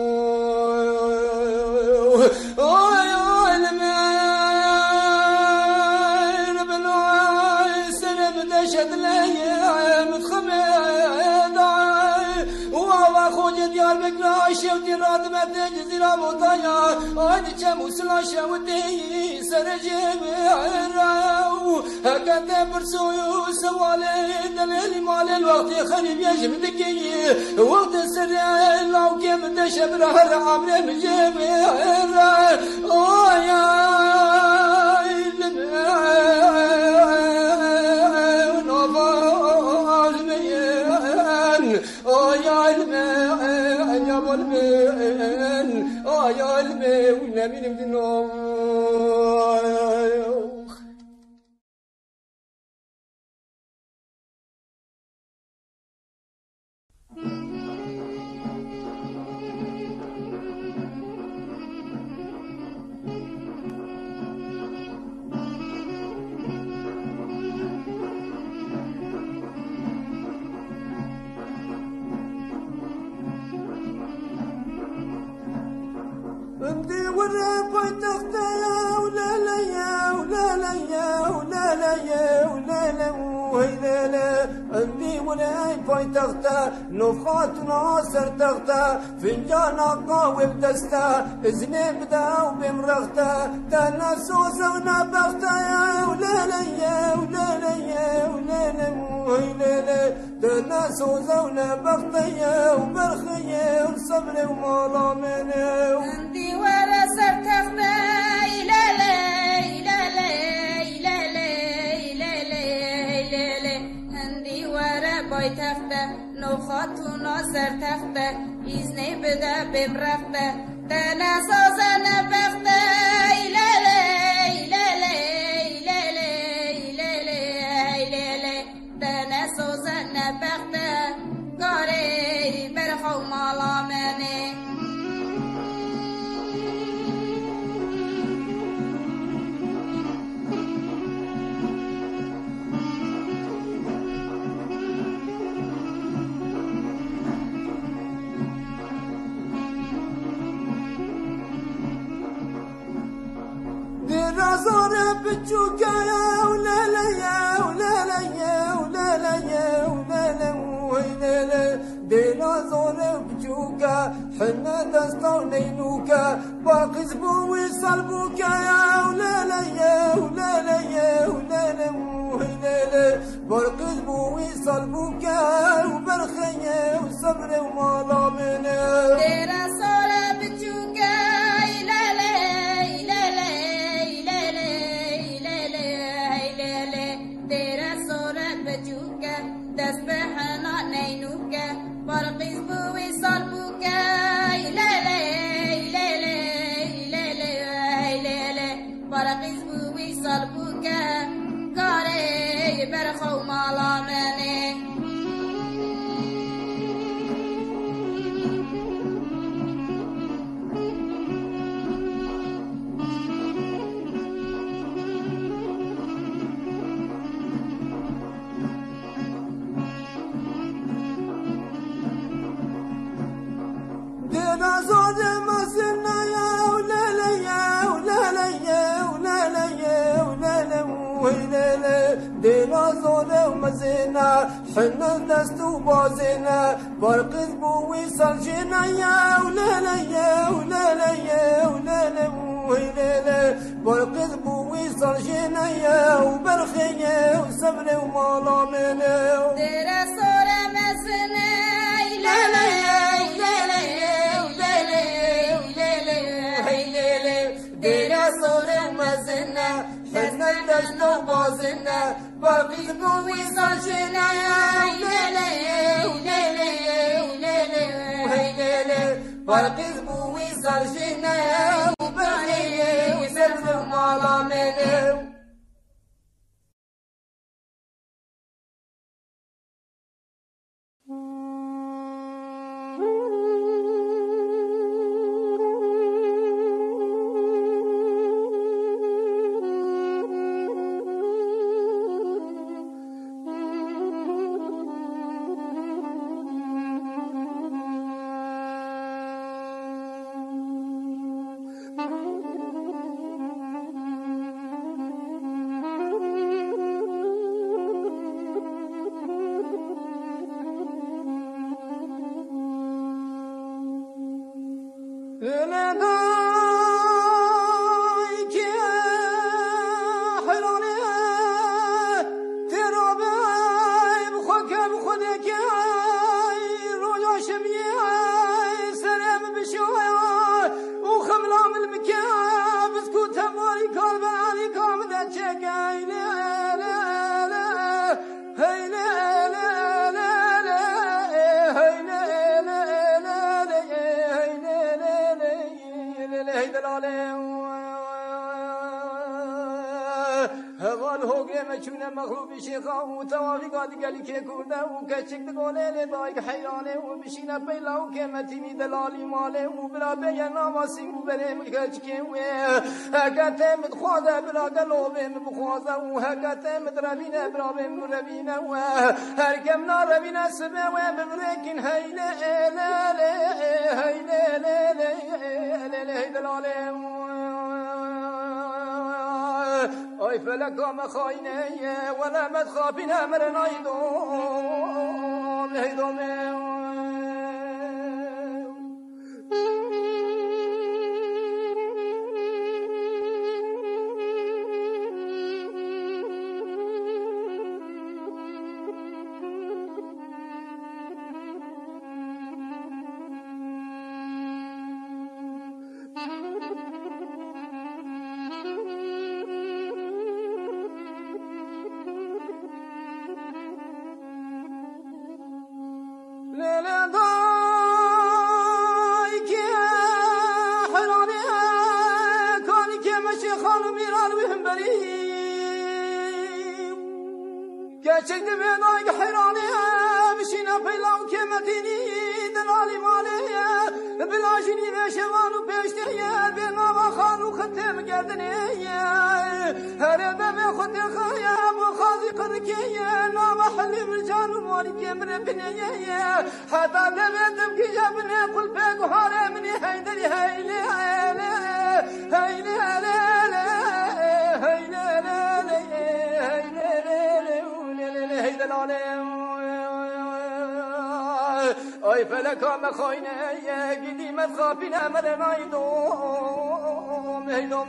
شوتي راد ما تجزيرا موطايا هادي جاموس لا شوتي سرجم راو هكذا برسويو سوالي دليل مال الوقت خليب يجم دكي وقت السر لو كيف تشبر عمر مجيب يا يا المين من النوم امدي ورا بيتختا ولا لا يا ولا لا يا ولا لا يا ولا لا ولا لا امدي ورا بيتختا نفخات ناصر تختا فنجان قاوي بدستا اذني بدا وبمرختا تانا سوسه ونبختا ولا لا يا ولا لا يا ولا لا ولا لا دنا سوزة ونبختية وبرخية وصبر ومالا منه عندي ورا سرتخته إلالي إلالي إلالي إلالي إلالي عندي ورا بايتخته نوخاتونا سرتخته إذني بدا بمرخته دنا سوزة نبخته إلالي إلالي إلالي إلالي إلالي دنا سوزة نبخته قاري برخو مالا مني درازانه بچوکه ولا لا ولا لا ولا لا ولا لا ولا درازانه بچوکه حنا دستا نینوکه باقی زبوی سلبوکه ولا لا ولا لا ولا لا ولا باقی زبوی سلبوکه وبرخیه وصبر ومالا منه درازانه بچوکه دست به حنا نینوکه برقیز بوی سال بوکه لیلی لیلی لیلی لیلی برقیز بوی سال بوکه کاری برخو مالا منی نازوده مسنا يا ولا لا يا ولا لا يا ولا لا يا ولا لا ولا لا دي نازوده مسنا حنا دستو بازنا برقز بوي سالجنا يا ولا لا يا ولا لا يا ولا لا ولا لا برقز بوي سالجنا يا وبرخيه وصبر ومالا منه دي رسول مسنا لا لا يا حنا دستو بازنا باقي بوي سالجنا يا وليلي وليلي وليلي وهيلي باقي بوي سالجنا يا وبرخيه وسلف مالا منه چونه مغلوب شیخا و توافی قادی گلی که کرده و کچک دگونه لدایک حیرانه و بشینه پیلا و که متینی دلالی ماله و برا بیه ناماسی و بره مکچکه و هکته مدخواده برا گلوبه مبخوازه و هکته مدربینه برا بمربینه و هرکم ناربینه سبه و ببرکن هیله ایلاله هیله لیله دلاله ای فلکا مخاینه ولا مدخابین امر نایدون هیدومه Gerçekte ben ay hayrane bişine peylav kemetini delali male bilajini ve şevanu peşteye ben ama khanu khatem gerdine herebe ve khatem khaya bu khazi qadkiye nama halim janu mali kemre biniye hatta lemedim ki jabne kul pe guhare mini haydari hayle hayle hayle هيدا العالم اي فلك ما خاينه قديمه خافنا مرنا يدوم هيدوم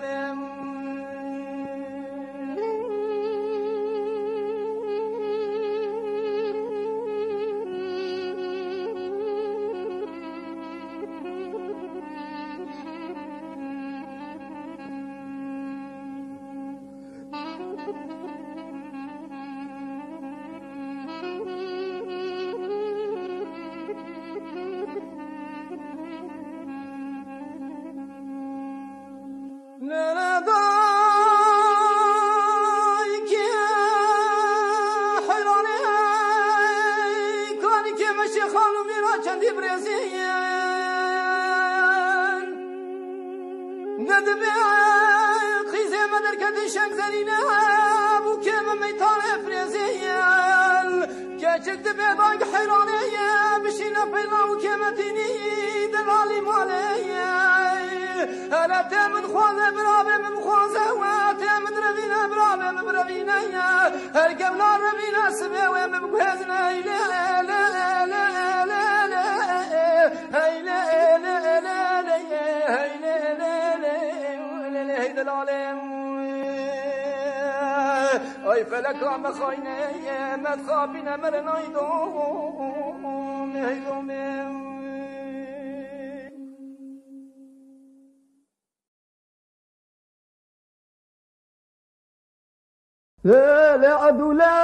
Gerçekte bedank hayraniye bişine peylav kemetini delali maliye hele temin khwaze birabe min khwaze ve temin revine birabe min revine her kevlar revine sebe ve min bhezne ile هيدا العالم اي فلك ما خاينه ما تخافينا مرنا يدوم هيدوم لا لا عدو لا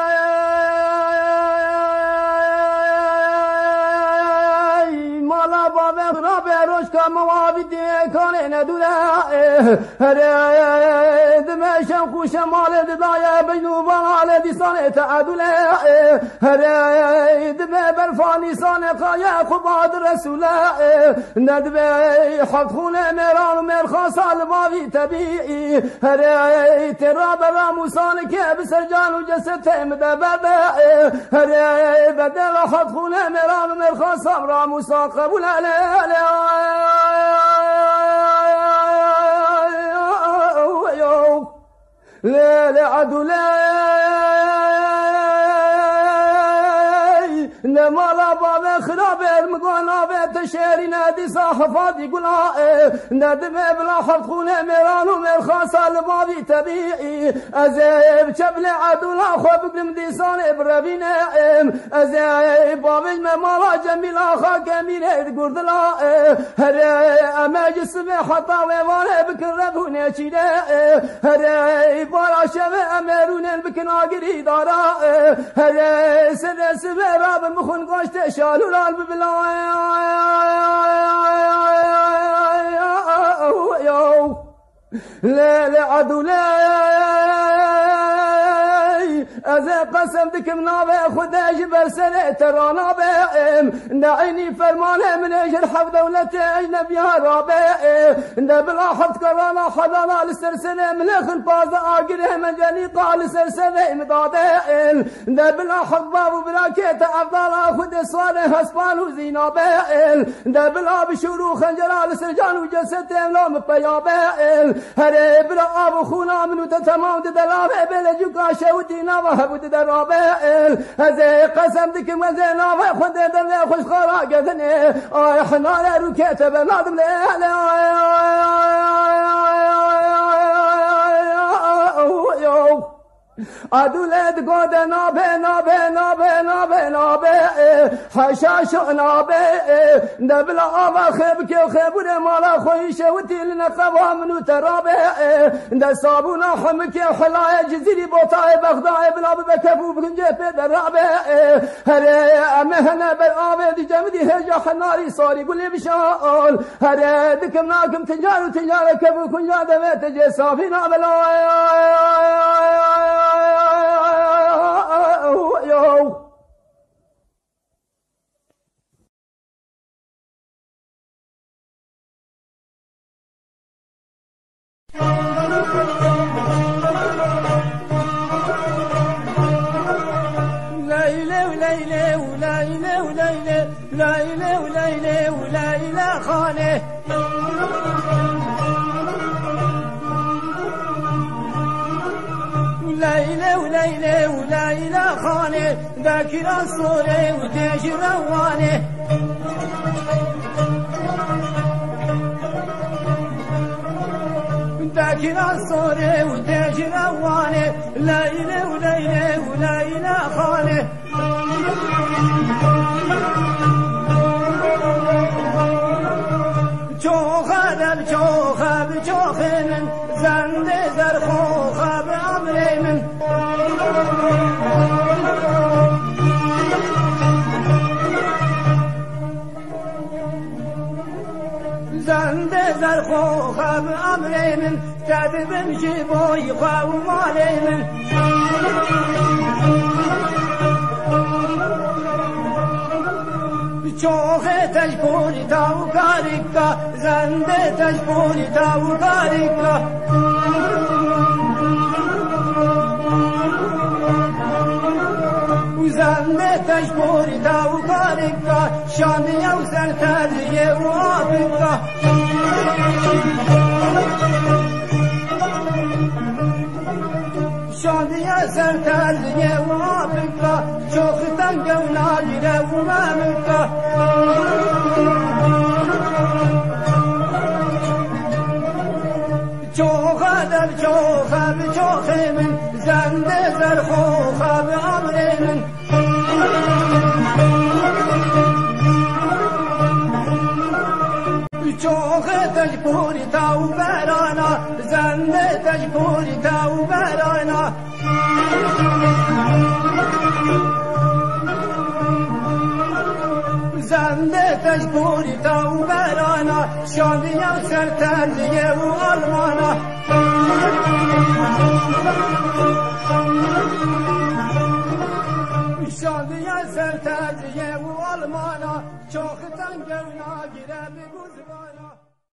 موابدي كان ندولا دمشق وشمال دايا بينو بنال دي صانه تعدلا دم بالفاني صانه قايا قباد رسولا ندبي حفون مران مرخص الماوي تبيعي تراب راموسان كبسرجان وجسد مدبر بدل حفون مران مرخص راموسان قبول لا لا عدو لا نما لا بابا خراب المقانا بتشيري نادي صاحفاتي قلا ندم بلا حرخونه ميران ومرخاص البابي تبيعي ازيب شبل عدو لا خوب بمديسان بربينا ازيب بابي مالا جميل اخا كمين قرد لا هر اما جسم حطا ووانا بكربونه شيدا هر بارا شبه امرون بكناغري دارا هر سر سبب مخون قاشت شالو القلب بلا لا لا عدو لا از قسم دکم نابه خودش برسنه ترانا به نعینی فرمانه من اجر حف دولت اجنبی رابه نبلا حفت کرانا حدانا لسرسنه ملخ الباز آگره من جنی قال سرسنه امداده نبلا حف بابو براکت افضالا خود صالح هسپانو زینابه نبلا بشورو خنجرا لسرجان و جسد املام پیابه هره بلا آب خونا منو تتمام دلابه بلجو کاشه و دینا و بود درابه از قسم دکم از ناوه خود دل خوش خورا گذنه آی حنال رو کتب نادم لیل عدولت گود نابه نابه نابه نابه نابه حشاش نابه نبلا آوا خب که خبور مالا خویشه و تیل نقوا منو ترابه ده صابونا حم که حلای جزیری بوتای بغدای بلا بکفو بگنجه پی درابه هره امهنه بر آوه دی جمدی هجا حناری ساری گلی بشال هره دکم ناکم تجار و تجار کفو کنجا دوه تجه صافی نابلا وليلى وليلى وليلى ليلى وليلى وليلى خانه ليلى وليلى وليلى خانه ذاكر الصورة وديش روانه ذاكر الصورة وديش روانه ليلى وليلى وليلى خانه چوخدم چوخب چوخمن زنده در خوخب امرمن زنده در خوخب امرمن تدبم جبوی خو مالمن چوخ تجبوری تاو کاریکا زنده تجبوری تاو کاریکا زنده تجبوری تاو کاریکا شانی او سرتریه و آبیکا شادیه سرتریه و آبیکا چوختن گوناگیره و ممکا چوخدم چوخب چوخمن زنده زر خوخب امرمن چوخ تجبوری تاو برانا زنده تجبوری تاو برانا زنده تجبوری تاو برانا شادیه سرتریه و آلمانا شادیه سرتریه و آلمانا چوختن گونا گیره بگو زبانا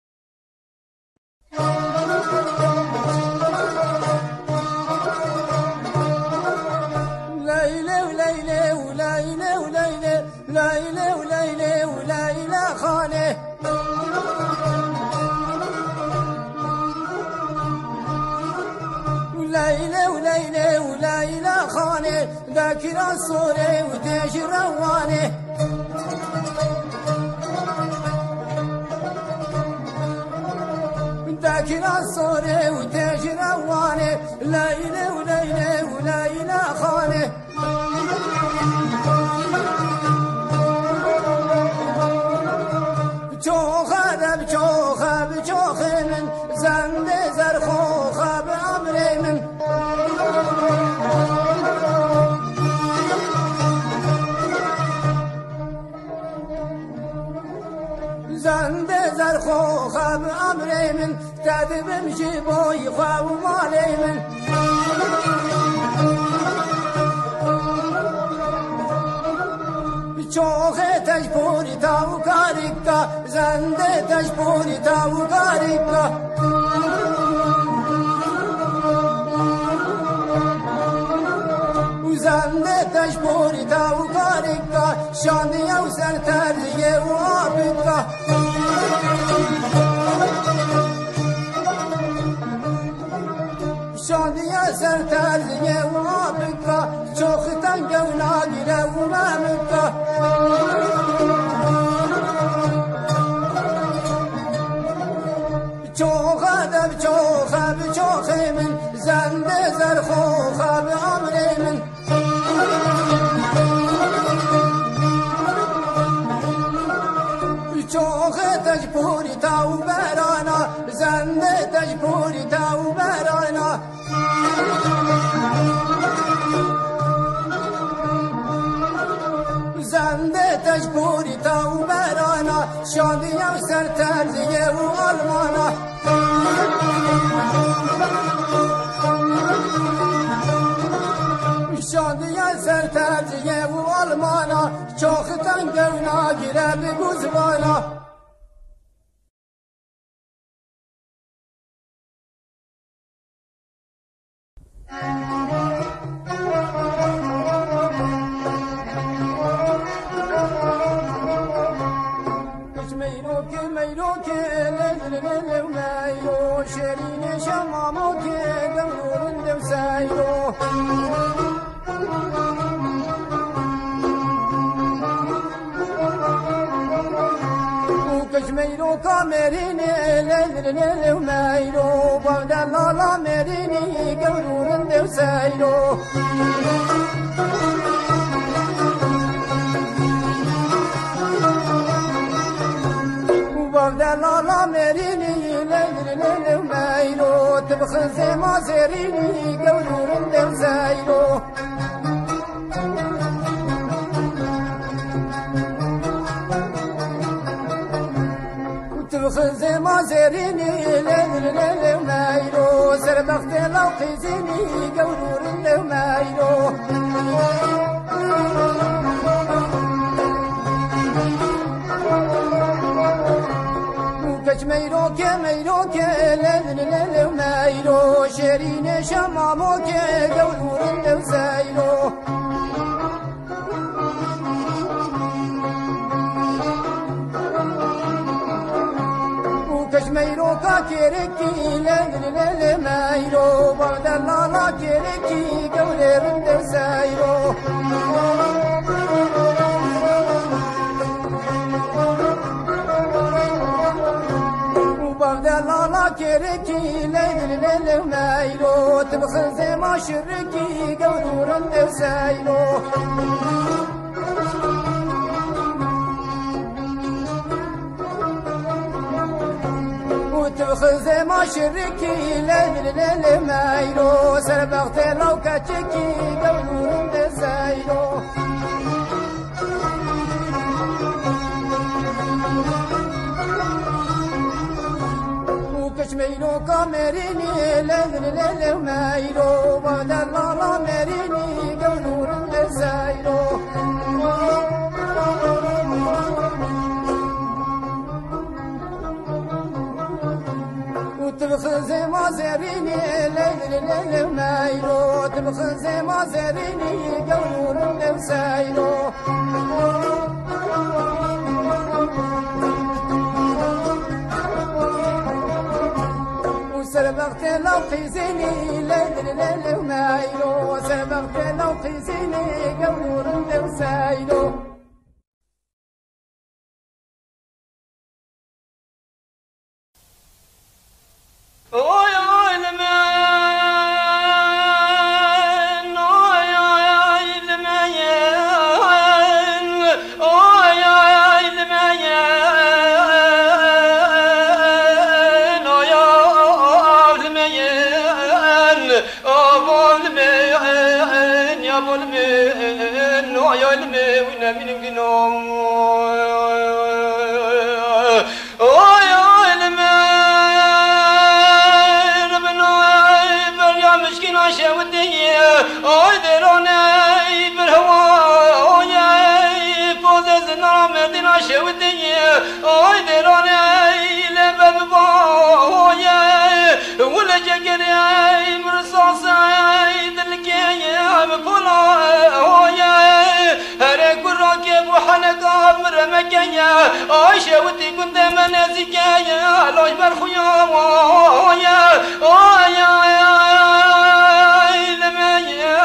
ليلى وليلى وليلى وليلى ليلى وليلى وليلى خانه ليلى وليلى وليلى خانه ذاكر الصورة وديش روانه ذاكر الصورة وديش روانه ليلى وليلى وليلى خانه چوخدم چوخب چوخمن زنده زر خوخب امرمن زنده زر خوخب امرمن تدبم جبوی خو مالمن چوخ تجبوری تاو کاریکا زنده تجبوری تاو کاریکا زنده تجبوری تاو کاریکا شانی او سرتریه و آبیکا شانیه سرتریه و آبیکا چوختن گونا گیره و ممکا چوخدم چوخب چوخمن زنده زر خوخب امرمن چوخ تجبوری تاو برانا زنده تجبوری تاو برانا زنده تجبوری تاو برانا شادیه سرتریه و آلمانا شادیه سرتریه و آلمانا چوختن گونا گیره بگو زبانا ميرو كامريني ليل ميرو بودا لالا ميريني قولون دو سيرو بودا لالا ميريني ليل ميرو تبخزي ما زيريني قولون دو سيرو تبخزي ما زيريني ليل ميرو سربخت لو قيزيني قولور ميرو كجميرو كميرو ليل ميرو شيرين شمامو قولور زيرو كشميرو كاكيركي ليل ميرو بعد الله كيركي قولي رند سايرو بعد الله كيركي ليل ميرو تبخل زي ما شركي قولي رند سايرو وتبخزي ما شركي ليل ميرو سربغت لو كاتشكي قولون دزايرو وكشميرو كامريني ليل ميرو بعد الله ميريني قولون دزايرو تبخزي ما زيريني ليل ميرو تبخزي ما زيريني قولور سايرو وسربغت لو قيزيني ليل ميرو سربغت لو قيزيني قولور سايرو عايشة ودي كنت منازك يا لوش برخويا ويا لما يا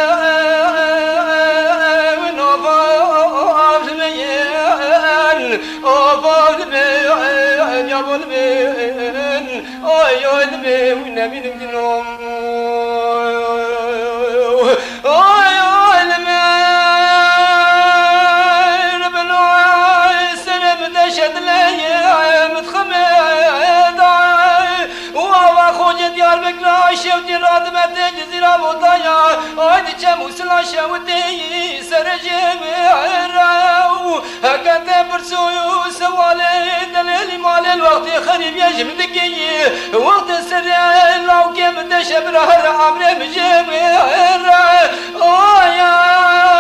ونوفاف زميان اوفاف زميان يا بولمين يا لمي ونبي نمدنوم شوتي رادمة جزيرة بوطايا عادي جاموس العشا ودي سرجم الراو هكذا برسويو سوالي دليلي مال الوقت خريب يجب ذكي وقت السريع لو كيف تشبره عمري بجيب الراو يا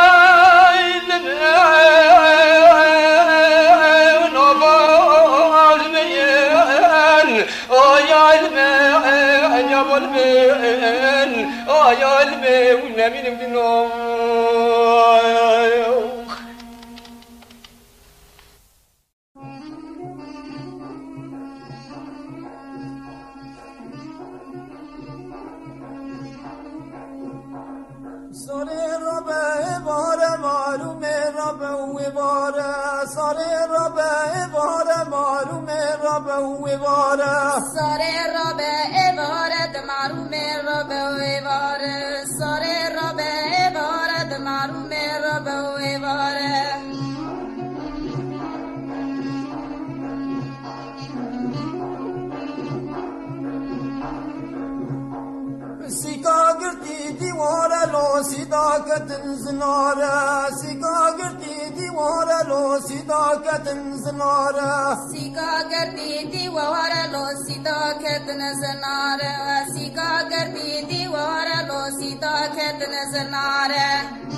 يا المي والنبي نمدنو صار ربع بار معلوم ربع وبار صار ساره ربه واره معلوم ربه و واره ساره ربه واره معلوم ربه و واره ساره ربه واره معلوم ربه و واره سیکا گرتی دیواره لو سیدا کتن زناره سیکا گرتی دیواره لو سیدا کتن زناره سیکا گردی دیوار لو سیدا کتن زناره سیکا گردی دیوار لو سیدا کتن زناره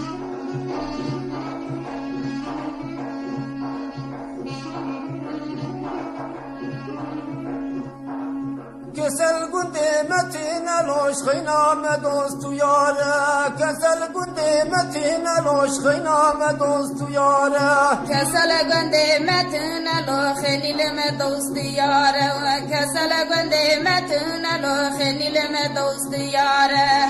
کسل گنده متین لوش خینام دوست و یاره کسل گنده متین لوش خینام دوست و یاره کسل گنده متن لو خلیل میں دوست یاره کسل گنده متن لو خلیل میں دوست یاره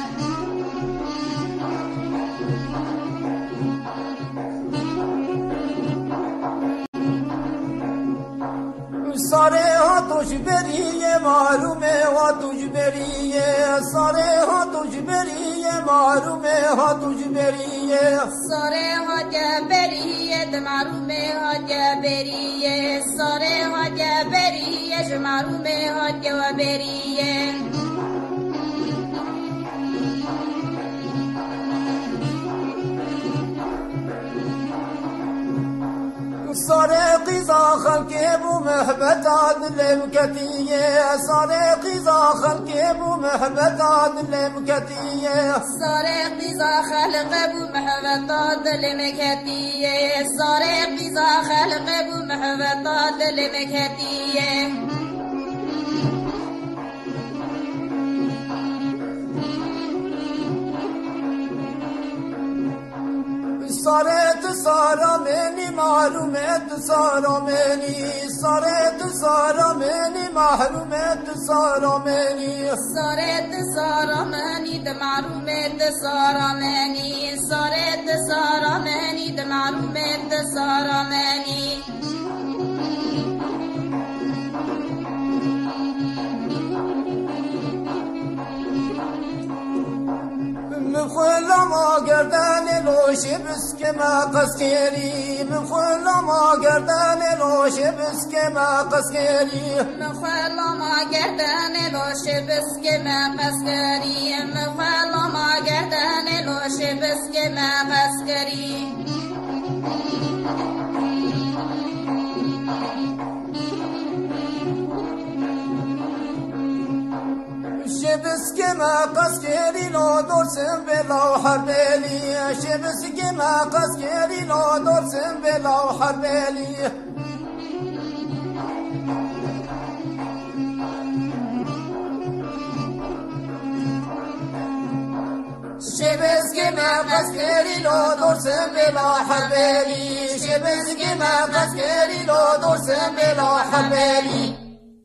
ساره ها توش بریه معلومه ها توش بریه ساره ها توش بریه معلومه ها توش بریه ساره ها جبریه دمارومه ها جبریه ساره ها جبریه جمارومه ها جبریه ساره قیزا خلقه بو محبت عدل مکتیه ساره قیزا خلقه بو محبت عدل مکتیه ساره قیزا خلق بو محبت دل مکتیه ساره قیزا خلق بو محبت دل مکتیه ساره سارا منی معلومت سارا منی ساره سارا منی معلومت سارا منی ساره سارا منی دمارومت سارا منی ساره سارا منی دمارومت سارا منی مخلا ما گردن لوش بس که ما قسکری مخلا ما گردن لوش بس که ما قسکری مخلا ما گردن لوش بس که ما قسکری مخلا ما گردن لوش بس که ما قسکری شبس که ما قسکری لو درسم بلا حربلی شبس که ما قسکری لو درسم بلا حربلی شبس که ما قسکری لو درسم بلا حربلی شبس که ما قسکری لو درسم بلا حربلی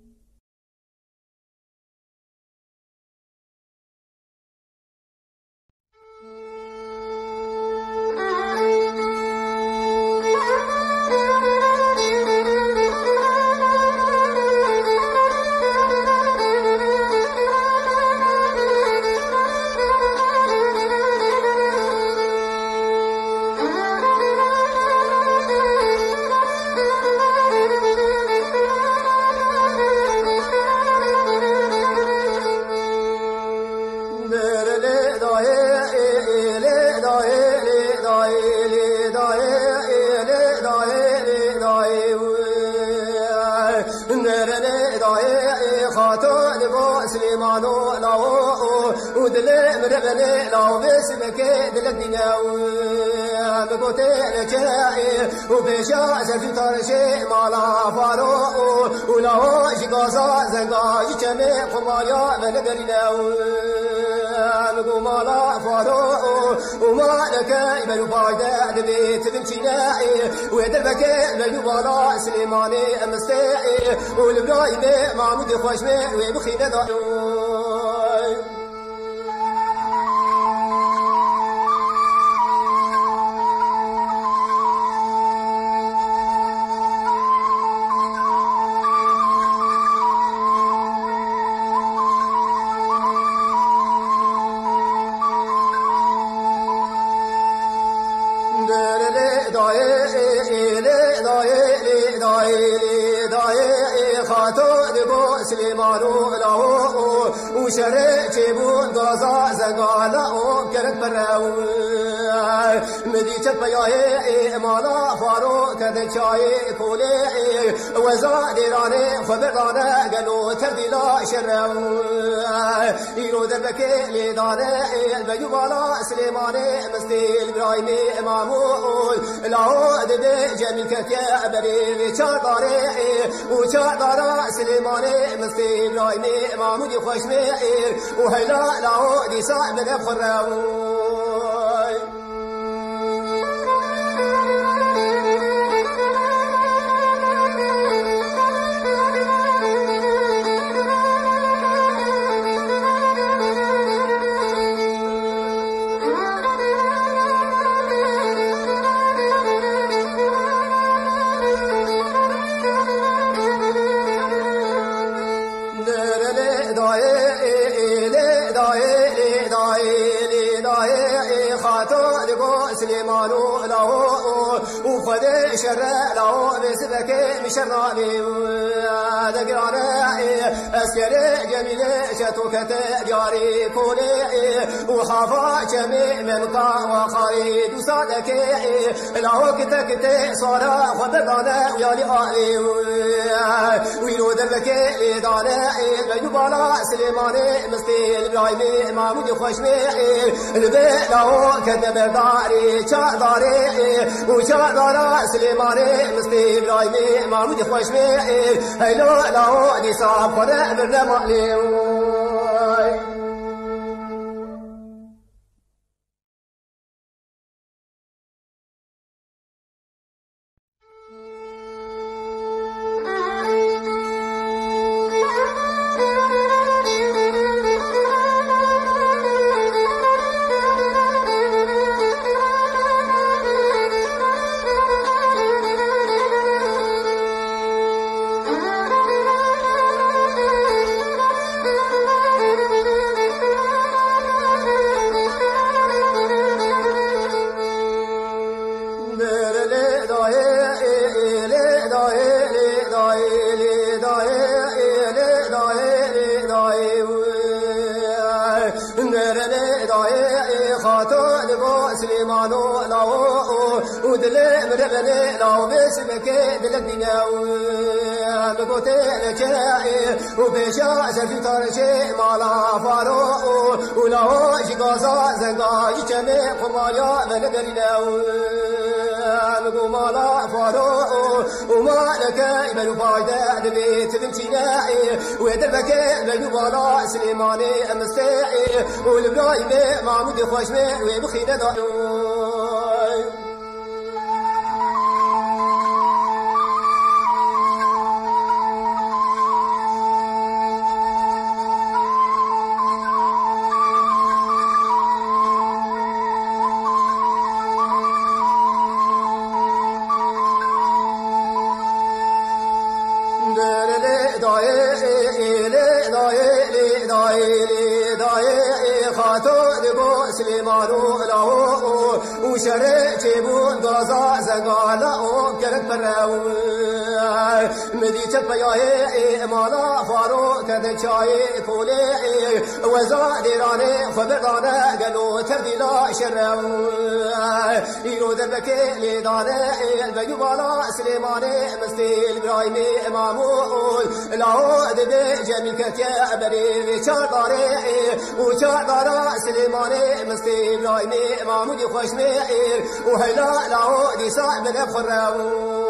سليمانو لاو ودل مرغني لاو بسمك دلديناو مقوتي لجاي وبيشا سفي طرشي مالا فارو ولاو شقاسا زنقا جمي قمايا ملقريناو مقو مالا فارو وما لك يبنو بايدا دبيت بنشيناي ودربك ملو بالا سليماني امستاي والبرايد معمود خوشمي ويبخينا دايو سليمانو له وشريك بون غازا زغالا وكرت براو مديت بياي مالا فارو كد شاي كولي وزادراني خبرانه قالوا ترديلا شراو يرو دربك لدانه بيوبالا سليماني مستيل ابراهيمي امامو لاو دبي جميل كتيا بري چاداري وچادارا سليماني مستيل ابراهيمي امامو دي خوش مير وهلا لاو دي صاحب بخراو سليمانو له وخذ شر له بسبك مشرابي دقرانا أسكر جميل شتوك تجاري كولي وحافا جميع من قا وخريد وصادك له كتك صار خبرنا ويالي آلي ويلو دربك لدانا بيوبالا سليماني مستيل إبراهيمي محمود خوشمي البيت له كتب داري چاداري وچادارا سليماني مستي ابراهيمي محمود خوشمي هيلو لاو دي صاحب خدا برنامالي سليمانو لاو ودلي مربني لاو بسمك دلديناو بقوتي لكاي وبيشا سفي تارشي مالا فارو ولاو جيغازا زنغا يجمي قماليا مندريناو نقو مالا فارو وما لك بلو فايدة دبيت بنتيناي ودربك بلو مالا سليماني مستعي والبرايمي محمود خوشمي وبخينا دايو سليمانو له وشريك بون غازا زغالا وكرت براو مديت بياي مالا فارو كد شاي كولي وزادراني خبرانه قالوا ترديلا شراو يرو دربك لدانه بيوبالا سليماني مستيل ابراهيمي امامو له دبي جميل كتيا بري چاداري وچادارا سليماني مستي ابراهيمي محمود خوشمي وهلا لاو دي صاحب بخراو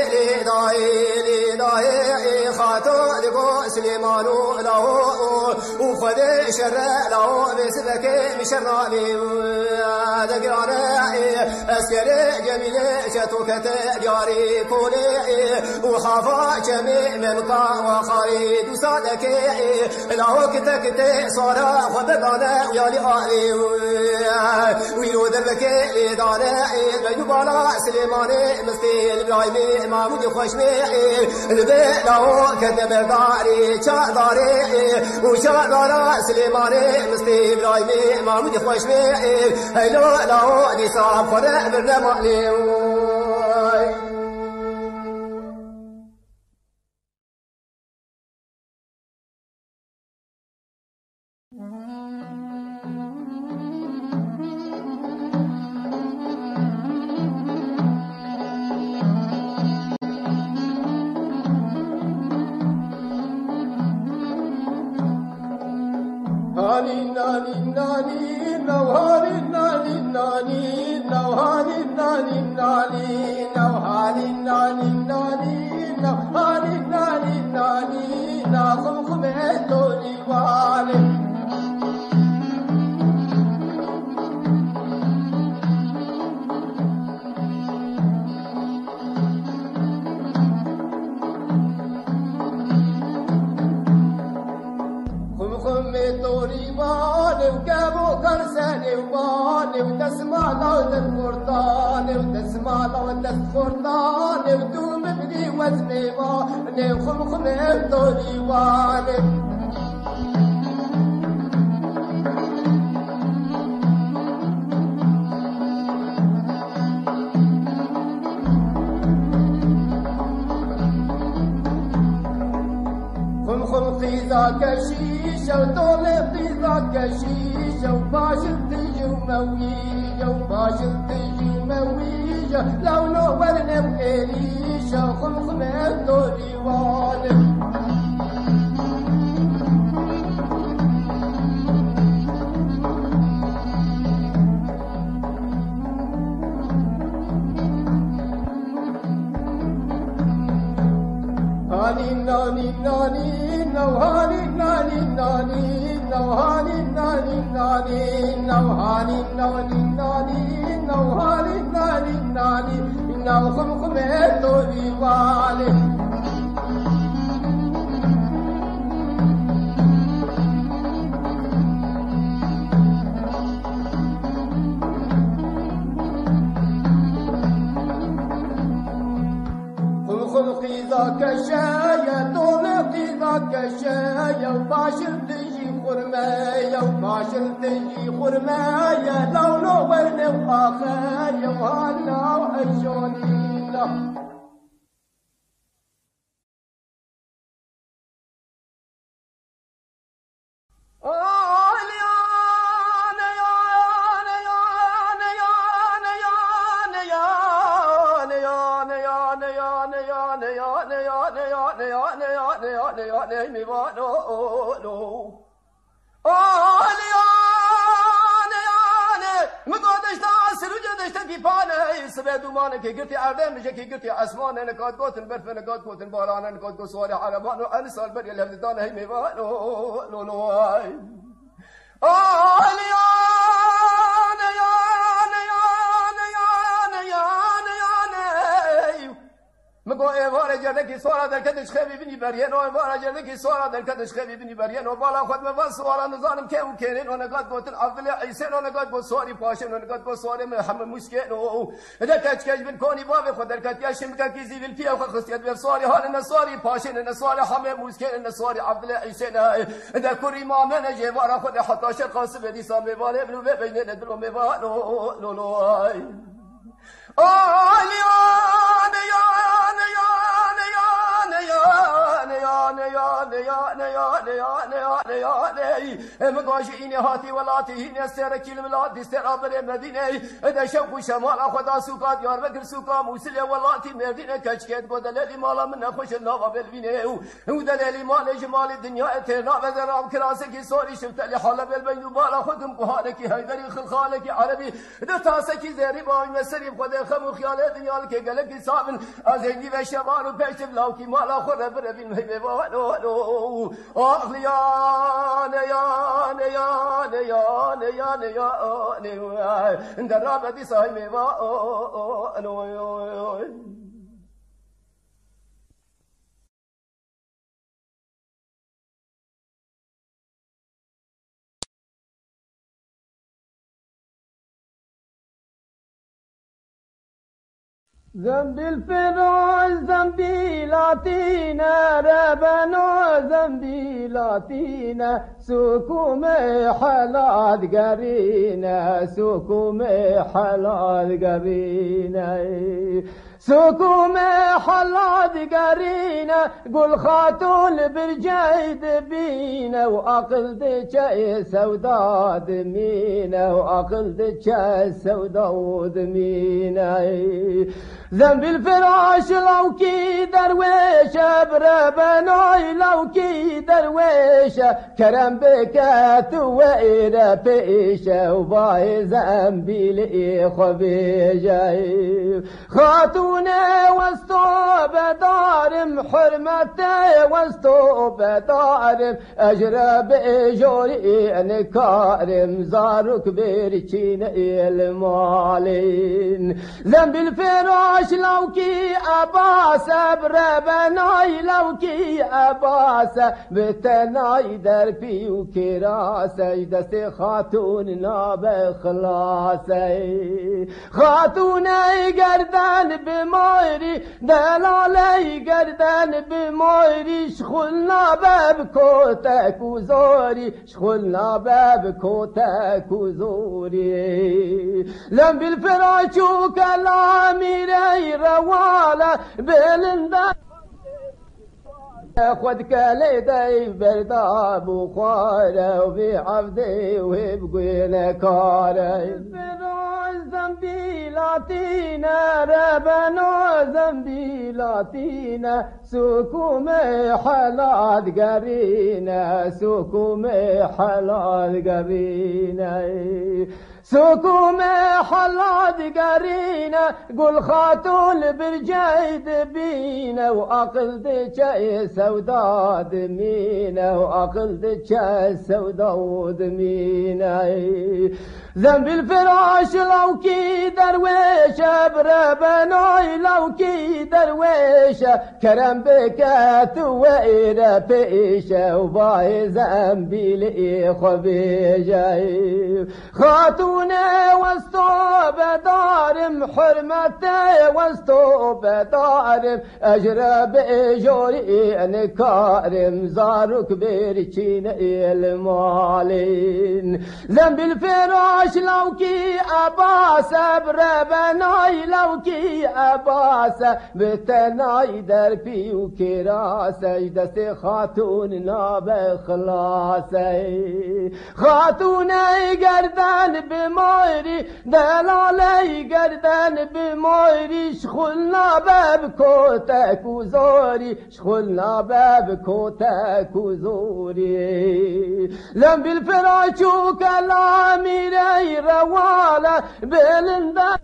سليمانو له وخذ شر لا بسبك مشراني دقانا أسكر جميل شتوك تجاري كولي وخافا جميع منقا وخاري دوسادك لا كتك صارا خدقانا ويالي آلي ويلو دربك دانا بجبالا سليماني مستيل إبراهيمي محمود خوشمي البيلا كتب داري شاداري وشادارا سليماني مستيل إبراهيمي محمود خوشمي هيلو لا دي صاحب فرق بالرمالي كشيشة وطول بيضا كشيشة وباشر تجي ومويجة وباشر تجي ومويجة لو نورنا وقريشة وخمخمة دوري والد ناني ناني نوهاني ناني ناني نوهاني ناني ناني نوهاني ناني ناني نوهاني ناني ناني نوخم خميتو ديوالي كشايا طولقي ذاك شايا وباشر تجي خرمايا وباشر تجي خرمايا لو نورنا وآخايا وهلا وعيشونينا که گرتی عردم میشه که گرتی اسمان نکات گوتن برف نکات گوتن باران نکات گو سواری عربان و ان سال بری لفظدان هی میوان لو لو آی مگو ایوار جرده کی سوارا در کدش خیلی بینی برین و ایوار جرده کی سوارا در کدش خیلی بینی برین و بالا خود مفان سوارا نزانم که اون کنین و نگاد بوتن عبدالله عیسین و نگاد بو سواری پاشن و نگاد بو سواری محمد مسکین و در کچ کچ بین کنی باب خود در کتیا شمکا کی زیویل پیا خود خستیت بیر سواری حال نسواری پاشن نسواری حمد مسکین نسواری عبدالله عیسین در کری مامن جوارا خود حتی شرقاس بدی سامی باله بلو بین دلو میوان لو لو آی مقاش اینی هاتی ولاتی هینی استر کیل ملاد استر آبر مدینه اذا شوق شمال خدا سوقات یار بکر سوقا موسل ولاتی مدینه کچکت گدلی مالا من خوش نوا بالبینه و دلیلی مال جمال دنیا اتنا وزرام کراسه کی سوری شفت لی حال بالبین بالا خودم قهانه کی هیدری خلخاله کی عربی ده تاسه کی زری با این سری خود خم خیال دنیا که گله کی سامن از هندی و شمال و پیش بلاو کی مالا خود بر بین هی بوالو آخ لیانه یانه یانه یانه یانه یانه در رابطی سای میوان زنبيل فراش زنبيلاتينا ربنا زنبيلاتينا سكوم حلال قرينا سكوم حلال قرينا سكوم حلال قرينا قل خاتون برجيد بينا وأقل دجاي سوداد مينا وأقل دجاي سوداد مينا ذنبي الفراش لو كي درويش بربناي لو كي درويش كرم بكات وإيرا بيشة وباي ذنبي لي خبيجة خاتوني وستو بدارم حرمتي وستو بدارم أجرب إجوري نكارم زارك بيرشين المالين ذنبي الفراش لو كي أباس بربناي لو كي أباس بتناي دربي وكراسي دست خاتوننا بخلاصي خاتوني قردان بمايري دلالي قردان بمايري شخلنا باب كوتك وزوري شخلنا باب كوتك وزوري لم بالفراش وكلامي ري رواله بلندان خد كاليدي برداب وخارة وفي عبدي وبقينا كارة فراش زنبيلاتينا ربنا زنبيلاتينا سكوم حلال قرينا سكوم حلال قرينا سكوم حلال قرينا قل خاتون برجيد بينا وأقل دجاي سوداد مينا وأقل دجاي سوداد مينا ذنب الفراش لو كي درويش بربناي لو كي درويش كرم بكات وإيرا بيشة وباي ذنبي لي خبيجة خاتوني وستو بدارم حرمتي وستو بدارم أجرب إجوري نكارم زارك بيرشين المالين ذنب الفراش لو كي أباس بربناي لو كي أباس بتناي دربي وكراسي دست خاتوننا بخلاصي خاتوني قردان بمايري دلالي قردان بمايري شخلنا باب كوتك وزوري شخلنا باب كوتك وزوري لم بالفراش وكلامي ري رواله بلندان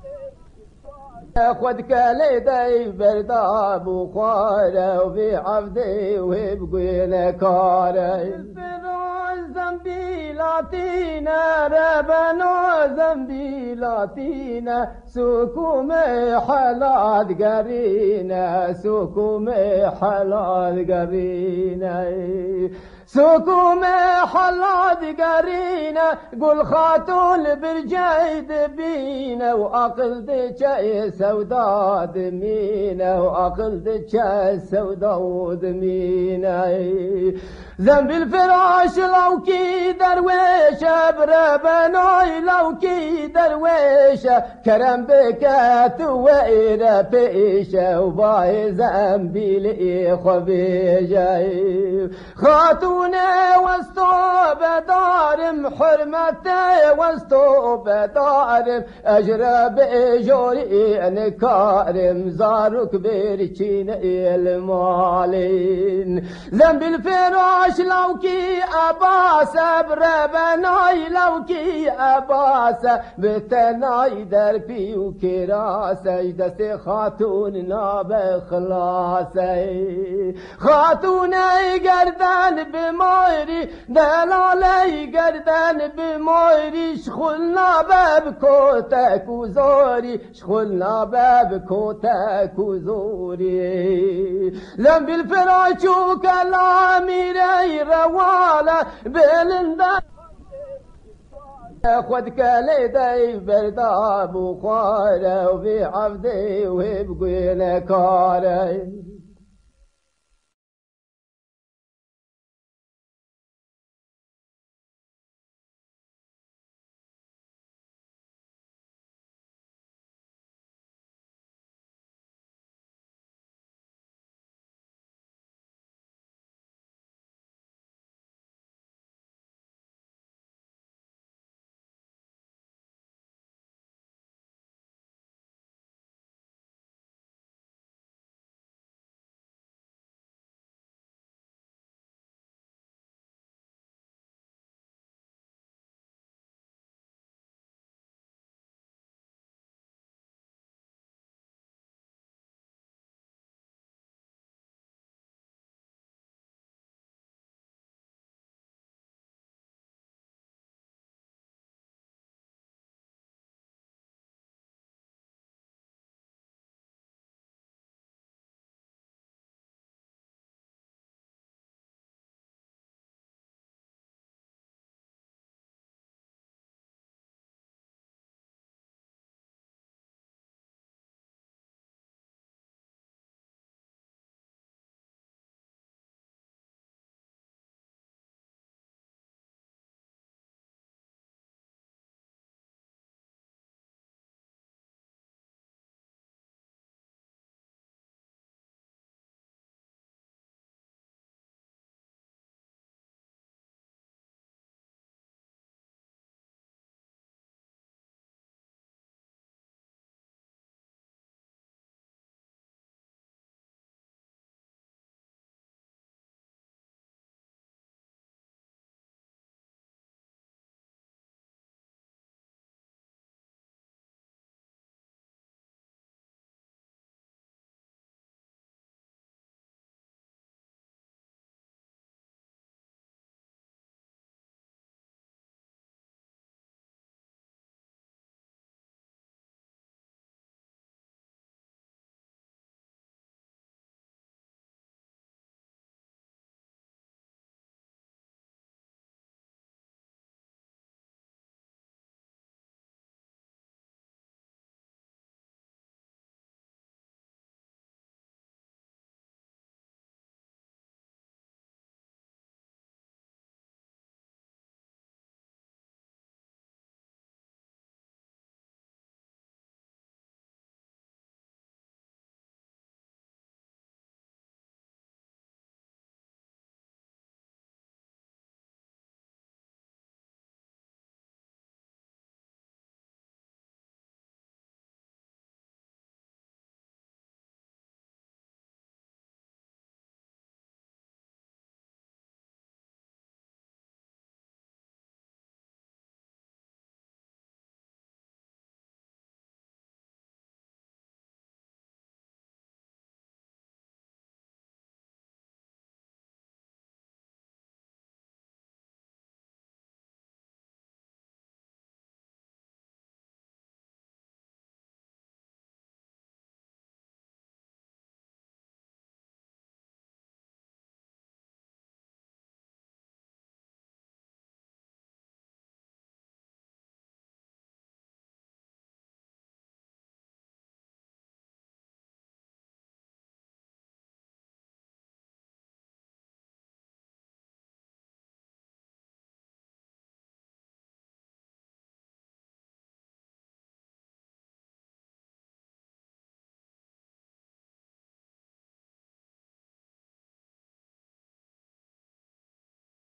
خد كاليدي برداب وخارة وفي عبدي وبقينا كارة فراش زنبيلاتينا ربنا زنبيلاتينا سكوم حلال قرينا سكوم حلال قرينا سكوم حلال قرينا قل خاتون برجيد بينا وأقل دجاي سوداد مينا وأقل دجاي سوداد مينا ذنب الفراش لو كي درويش بربناي لو كي درويش كرم بكات وإيرا بيشة وباي ذنبي لي خبيجة خاتون خاتونه وستو بدارم حرمته وستو بدارم اجرب اجوری نکارم زاروک برچین المالین ذنب الفراش لو کی ابا صبر بنای لو کی ابا بتنای در پیو کراسه دست خاتون ناب خلاصه خاتون گردن بمایری دلالی گردن بمایری شخل نابب کوتک و زوری شخل نابب کوتک و زوری لم بالفراچو کلامی ری روالا بلندن خود كالي داي برداب وخاره وفي عبدي وبقول كاره